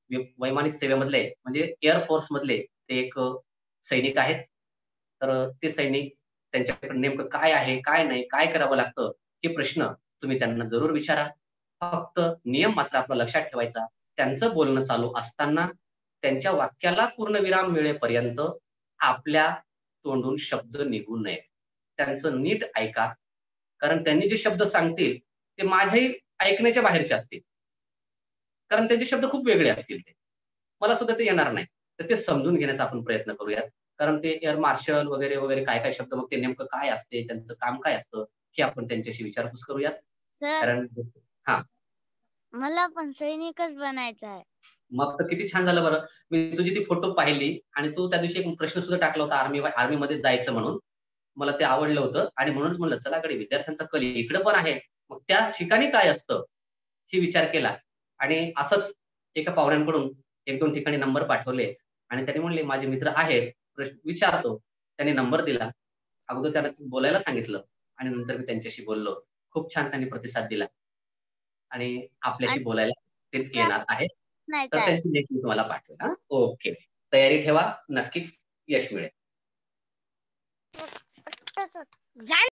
S1: वि- वैमानिक सेवेमधले म्हणजे एअरफोर्स मधले ते एक सैनिक आहेत. तर ते सैनिक त्यांच्याकडे नेमकं काय आहे, काय नाही, काय करावं लागतं हे प्रश्न तुम्ही त्यांना जरूर विचारा. फक्त नियम मात्र आपला लक्षात ठेवायचा. त्यांचं बोलणं चालू असताना त्यांच्या वाक्याला पूर्णविराम मिळेपर्यंत आपल्या तोंडून शब्द निघू नये. त्यांचं नीट ऐका, कारण त्यांनी जे शब्द सांगतील ते माझ्याही ऐकण्याच्या बाहेरचे असतील, कारण त्यांचे शब्द खूप वेगळे असतील. ते मला सुद्धा ते येणार नाही. तर ते समजून घेण्याचा आपण प्रयत्न करूयात, कारण ते एअर मार्शल वगैरे वगैरे काय काय शब्द, मग ते नेमकं काय असते, त्यांचं काम काय असतं हे आपण त्यांच्याशी विचारपूस करूयात.
S3: सर
S1: कारण हा
S3: मला पण सैनिकच बनायचं आहे.
S1: मग तर किती छान झालं बरं. मी तुझी ती फोटो पाहिली आणि तू त्या दिवशी एक प्रश्न सुद्धा टाकला होता आर्मी आर्मी मध्ये जायचं म्हणून. मला ते आवडलं होतं आणि म्हणूनच म्हणलं चला कडे विद्यार्थ्यांचा कल इकडे पण आहे, मग त्या ठिकाणी काय असतं हे विचार केला. आणि असंच एका पाहुण्यांकडून एक दोन ठिकाणी नंबर पाठवले आणि त्यांनी म्हणले माझे मित्र आहेत, प्रश्न विचारतो. त्यांनी नंबर दिला. अगोदर त्यांना बोलायला सांगितलं आणि नंतर मी त्यांच्याशी बोललो. खूप छान त्यांनी प्रतिसाद दिला आणि आपल्याशी
S3: आणि
S1: बोलायला ते येणार आहे.
S3: बनायचं
S1: तर
S3: आहे.
S1: त्यांची लिंक मी तुम्हाला पाठवेल. हा ओके, तयारी ठेवा, नक्कीच यश मिळेल.